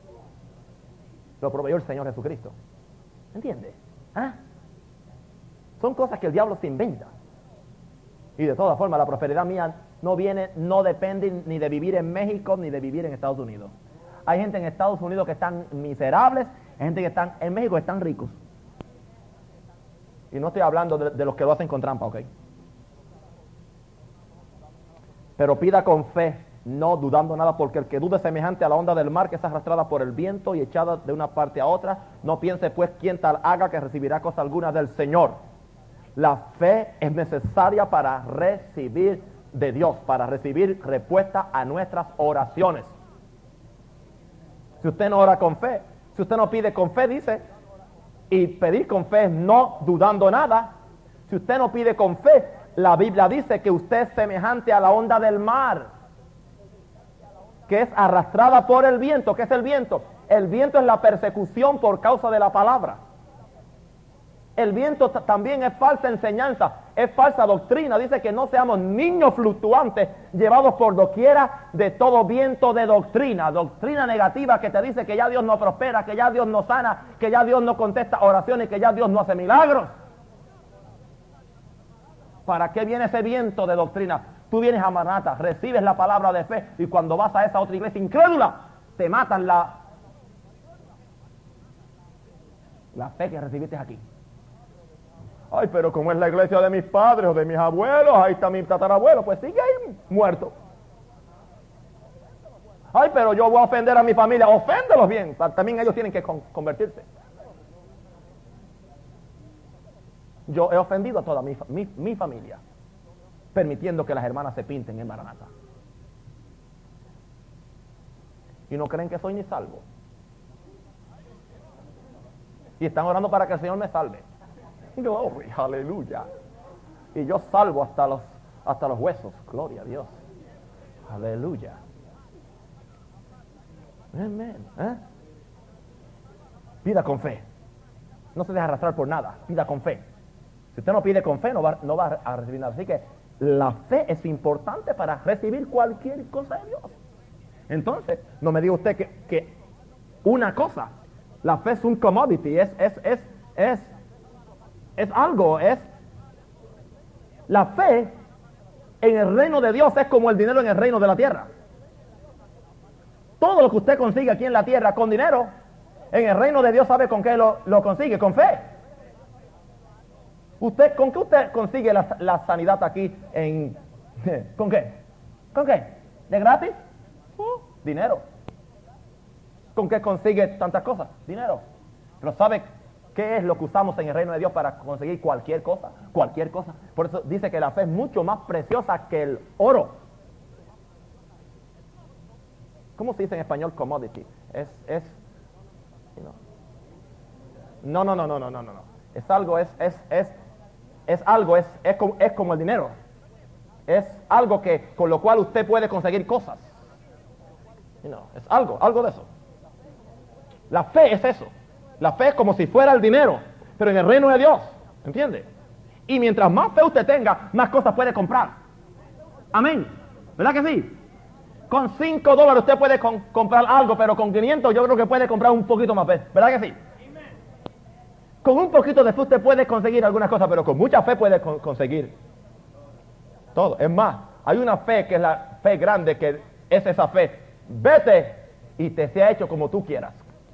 Lo proveyó el Señor Jesucristo. ¿Entiende? ¿Ah? Son cosas que el diablo se inventa. Y de todas formas, la prosperidad mía no viene, no depende ni de vivir en México ni de vivir en Estados Unidos. Hay gente en Estados Unidos que están miserables, hay gente que están en México que están ricos. Y no estoy hablando de, de los que lo hacen con trampa, ¿ok? Pero pida con fe, no dudando nada, porque el que dude semejante a la onda del mar que es arrastrada por el viento y echada de una parte a otra, no piense pues quien tal haga que recibirá cosa alguna del Señor. La fe es necesaria para recibir de Dios, para recibir respuesta a nuestras oraciones. Si usted no ora con fe, si usted no pide con fe, dice, y pedir con fe es no dudando nada. Si usted no pide con fe, la Biblia dice que usted es semejante a la onda del mar, que es arrastrada por el viento. ¿Qué es el viento? El viento es la persecución por causa de la palabra. El viento también es falsa enseñanza, es falsa doctrina. Dice que no seamos niños fluctuantes llevados por doquiera de todo viento de doctrina. Doctrina negativa que te dice que ya Dios no prospera, que ya Dios no sana, que ya Dios no contesta oraciones, que ya Dios no hace milagros. ¿Para qué viene ese viento de doctrina? Tú vienes a Maranatha, recibes la palabra de fe y cuando vas a esa otra iglesia incrédula, te matan la, la fe que recibiste aquí. Ay, pero como es la iglesia de mis padres o de mis abuelos, ahí está mi tatarabuelo, pues sigue ahí muerto. Ay, pero yo voy a ofender a mi familia, oféndelos bien, también ellos tienen que con convertirse. Yo he ofendido a toda mi, mi, mi familia, permitiendo que las hermanas se pinten en Maranatha. ¿Y no creen que soy ni salvo? Y están orando para que el Señor me salve. Gloria, aleluya. Y yo salvo hasta los, hasta los huesos. Gloria a Dios. Aleluya. Amén. ¿Eh? Pida con fe. No se deje arrastrar por nada. Pida con fe. Si usted no pide con fe, no va, no va a recibir nada. Así que la fe es importante para recibir cualquier cosa de Dios. Entonces, no me diga usted que, que una cosa, la fe es un commodity, es, es, es, es, es algo, es... La fe en el reino de Dios es como el dinero en el reino de la tierra. Todo lo que usted consigue aquí en la tierra con dinero, en el reino de Dios, ¿sabe con qué lo, lo consigue? Con fe. Usted, ¿con qué usted consigue la, la sanidad aquí en... ¿Con qué? ¿Con qué? ¿De gratis? Uh, dinero. ¿Con qué consigue tantas cosas? Dinero. Pero ¿sabe qué es lo que usamos en el reino de Dios para conseguir cualquier cosa? Cualquier cosa. Por eso dice que la fe es mucho más preciosa que el oro. ¿Cómo se dice en español commodity? Es, es, you know. No, no, no, no, no, no, no. Es algo, es, es, es, es algo, es, es, como, es como el dinero. Es algo que, con lo cual usted puede conseguir cosas. You know, es algo, algo de eso. La fe es eso. La fe es como si fuera el dinero, pero en el reino de Dios. ¿Entiende? Y mientras más fe usted tenga, más cosas puede comprar. Amén. ¿Verdad que sí? Con cinco dólares usted puede con, comprar algo, pero con quinientos yo creo que puede comprar un poquito más fe. ¿Verdad que sí? Con un poquito de fe usted puede conseguir algunas cosas, pero con mucha fe puede con, conseguir todo. Es más, hay una fe que es la fe grande, que es esa fe. Vete y te sea hecho como tú quieras.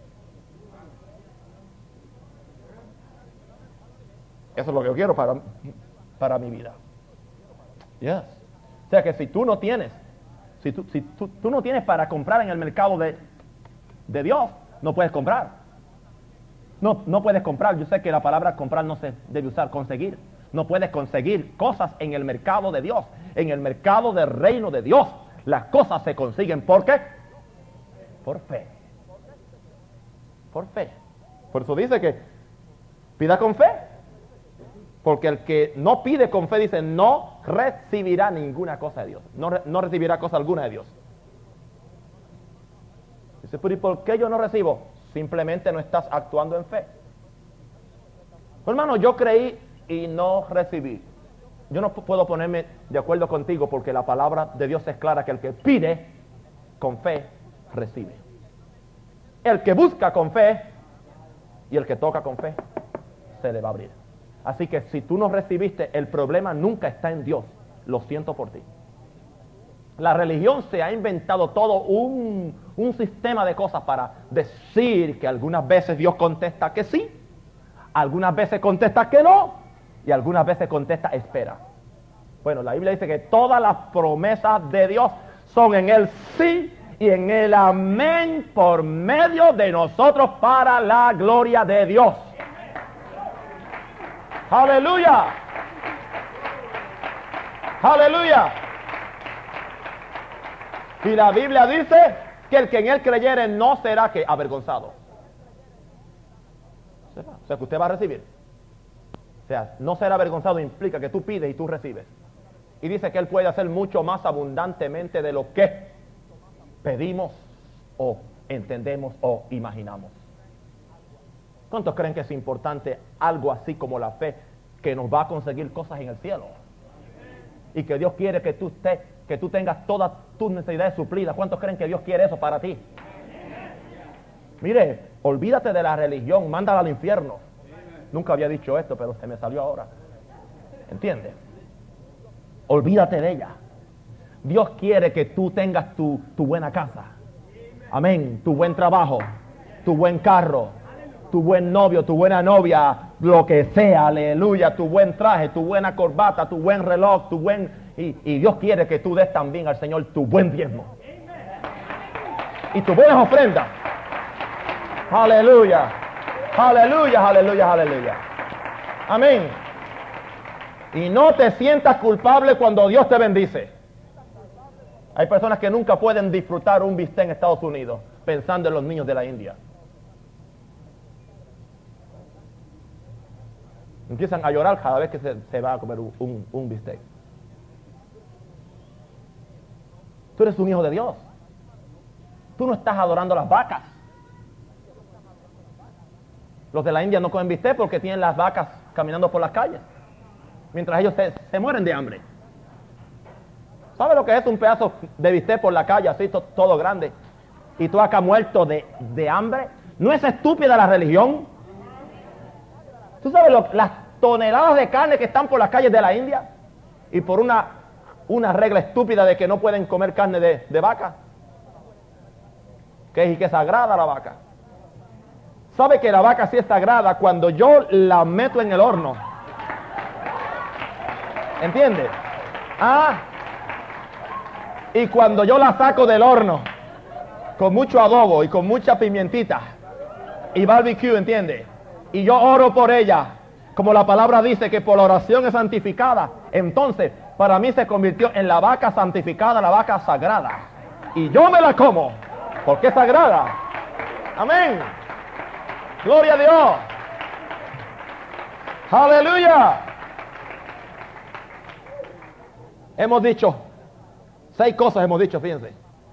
Eso es lo que yo quiero para, para mi vida. Yes. O sea que si tú no tienes, si, tú, si tú, tú no tienes para comprar en el mercado de, de Dios, no puedes comprar. No, no puedes comprar. Yo sé que la palabra comprar no se debe usar, conseguir. No puedes conseguir cosas en el mercado de Dios. En el mercado del reino de Dios, las cosas se consiguen. ¿Por qué? Por fe. Por fe. Por eso dice que pida con fe. Porque el que no pide con fe, dice, no recibirá ninguna cosa de Dios. No, no recibirá cosa alguna de Dios. Dice, pero ¿y por qué yo no recibo? Simplemente no estás actuando en fe. Hermano, yo creí y no recibí. Yo no puedo ponerme de acuerdo contigo porque la palabra de Dios es clara que el que pide con fe, recibe. El que busca con fe y el que toca con fe, se le va a abrir. Así que si tú no recibiste, el problema nunca está en Dios. Lo siento por ti. La religión se ha inventado todo un, un sistema de cosas para decir que algunas veces Dios contesta que sí, algunas veces contesta que no, y algunas veces contesta espera. Bueno, la Biblia dice que todas las promesas de Dios son en el sí y en el amén por medio de nosotros para la gloria de Dios. Aleluya. Aleluya. Y la Biblia dice que el que en él creyere no será que avergonzado. ¿Será? O sea, que usted va a recibir. O sea, no ser avergonzado implica que tú pides y tú recibes. Y dice que él puede hacer mucho más abundantemente de lo que pedimos o entendemos o imaginamos. ¿Cuántos creen que es importante algo así como la fe que nos va a conseguir cosas en el cielo? Y que Dios quiere que tú, te, que tú tengas todas tus necesidades suplidas. ¿Cuántos creen que Dios quiere eso para ti? Mire, olvídate de la religión, mándala al infierno. Nunca había dicho esto, pero se me salió ahora. ¿Entiendes? Olvídate de ella. Dios quiere que tú tengas tu, tu buena casa. Amén. Tu buen trabajo, tu buen carro, tu buen novio, tu buena novia, lo que sea, aleluya, tu buen traje, tu buena corbata, tu buen reloj, tu buen... Y, y Dios quiere que tú des también al Señor tu buen diezmo. Y tus buenas ofrendas. Aleluya. Aleluya, aleluya, aleluya. Amén. Y no te sientas culpable cuando Dios te bendice. Hay personas que nunca pueden disfrutar un bistec en Estados Unidos pensando en los niños de la India. Empiezan a llorar cada vez que se, se va a comer un, un, un bistec. Tú eres un hijo de Dios. Tú no estás adorando las vacas. Los de la India no comen bistec porque tienen las vacas caminando por las calles, mientras ellos se, se mueren de hambre. ¿Sabes lo que es un pedazo de bistec por la calle, así to, todo grande, y tú acá muerto de, de hambre? ¿No es estúpida la religión? ¿Tú sabes lo, las toneladas de carne que están por las calles de la India? Y por una, una regla estúpida de que no pueden comer carne de, de vaca. Que es y que es sagrada la vaca. ¿Sabe que la vaca sí es sagrada cuando yo la meto en el horno? ¿Entiende? Ah, y cuando yo la saco del horno con mucho adobo y con mucha pimientita y barbecue, ¿entiende? Y yo oro por ella, como la palabra dice que por la oración es santificada, entonces para mí se convirtió en la vaca santificada, la vaca sagrada. Y yo me la como, porque es sagrada. Amén. Gloria a Dios. Aleluya. Hemos dicho seis cosas, hemos dicho, fíjense.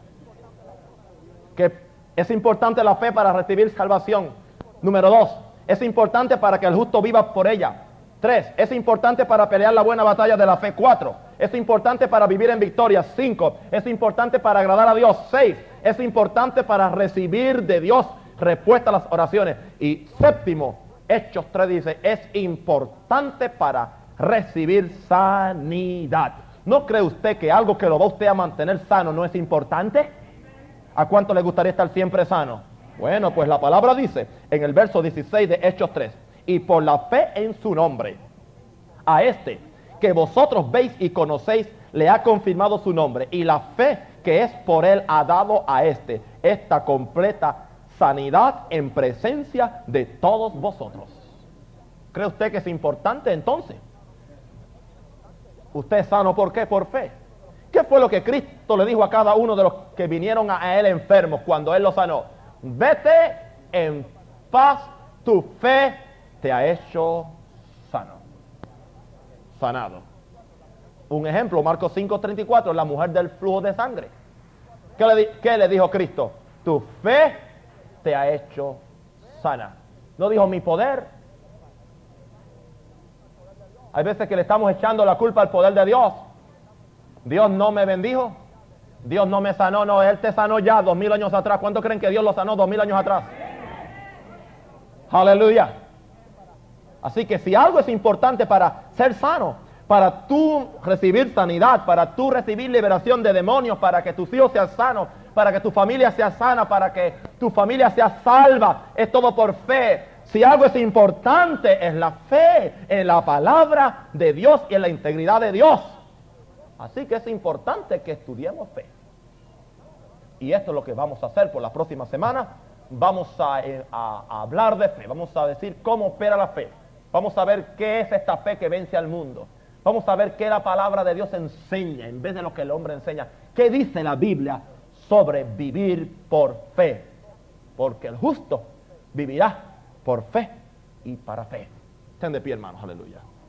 Que es importante la fe para recibir salvación. Número dos, es importante para que el justo viva por ella. Tres, es importante para pelear la buena batalla de la fe. Cuatro, es importante para vivir en victoria. Cinco, es importante para agradar a Dios. Seis, es importante para recibir de Dios respuesta a las oraciones. Y séptimo, Hechos tres dice, es importante para recibir sanidad. ¿No cree usted que algo que lo va a usted a mantener sano no es importante? ¿A cuánto le gustaría estar siempre sano? Bueno, pues la palabra dice en el verso dieciséis de Hechos tres, y por la fe en su nombre, a este que vosotros veis y conocéis, le ha confirmado su nombre, y la fe que es por él ha dado a este esta completa sanidad en presencia de todos vosotros. ¿Cree usted que es importante entonces? Usted es sano, ¿por qué? Por fe. ¿Qué fue lo que Cristo le dijo a cada uno de los que vinieron a él enfermos cuando él los sanó? Vete en paz, tu fe te ha hecho sano. Sanado. Un ejemplo, Marcos cinco treinta y cuatro, la mujer del flujo de sangre. ¿Qué le, qué le dijo Cristo? Tu fe te ha hecho sana. No dijo mi poder. Hay veces que le estamos echando la culpa al poder de Dios. Dios no me bendijo. Dios no me sanó. No, Él te sanó ya dos mil años atrás. ¿Cuánto creen que Dios lo sanó dos mil años atrás? Aleluya. Así que si algo es importante para ser sano, para tú recibir sanidad, para tú recibir liberación de demonios, para que tus hijos sean sanos, para que tu familia sea sana, para que tu familia sea salva, es todo por fe. Si algo es importante es la fe en la palabra de Dios y en la integridad de Dios. Así que es importante que estudiemos fe. Y esto es lo que vamos a hacer por la próxima semana. Vamos a, a, a hablar de fe, vamos a decir cómo opera la fe. Vamos a ver qué es esta fe que vence al mundo. Vamos a ver qué la palabra de Dios enseña en vez de lo que el hombre enseña. ¿Qué dice la Biblia sobre vivir por fe? Porque el justo vivirá por fe y para fe. Estén de pie, hermanos, aleluya.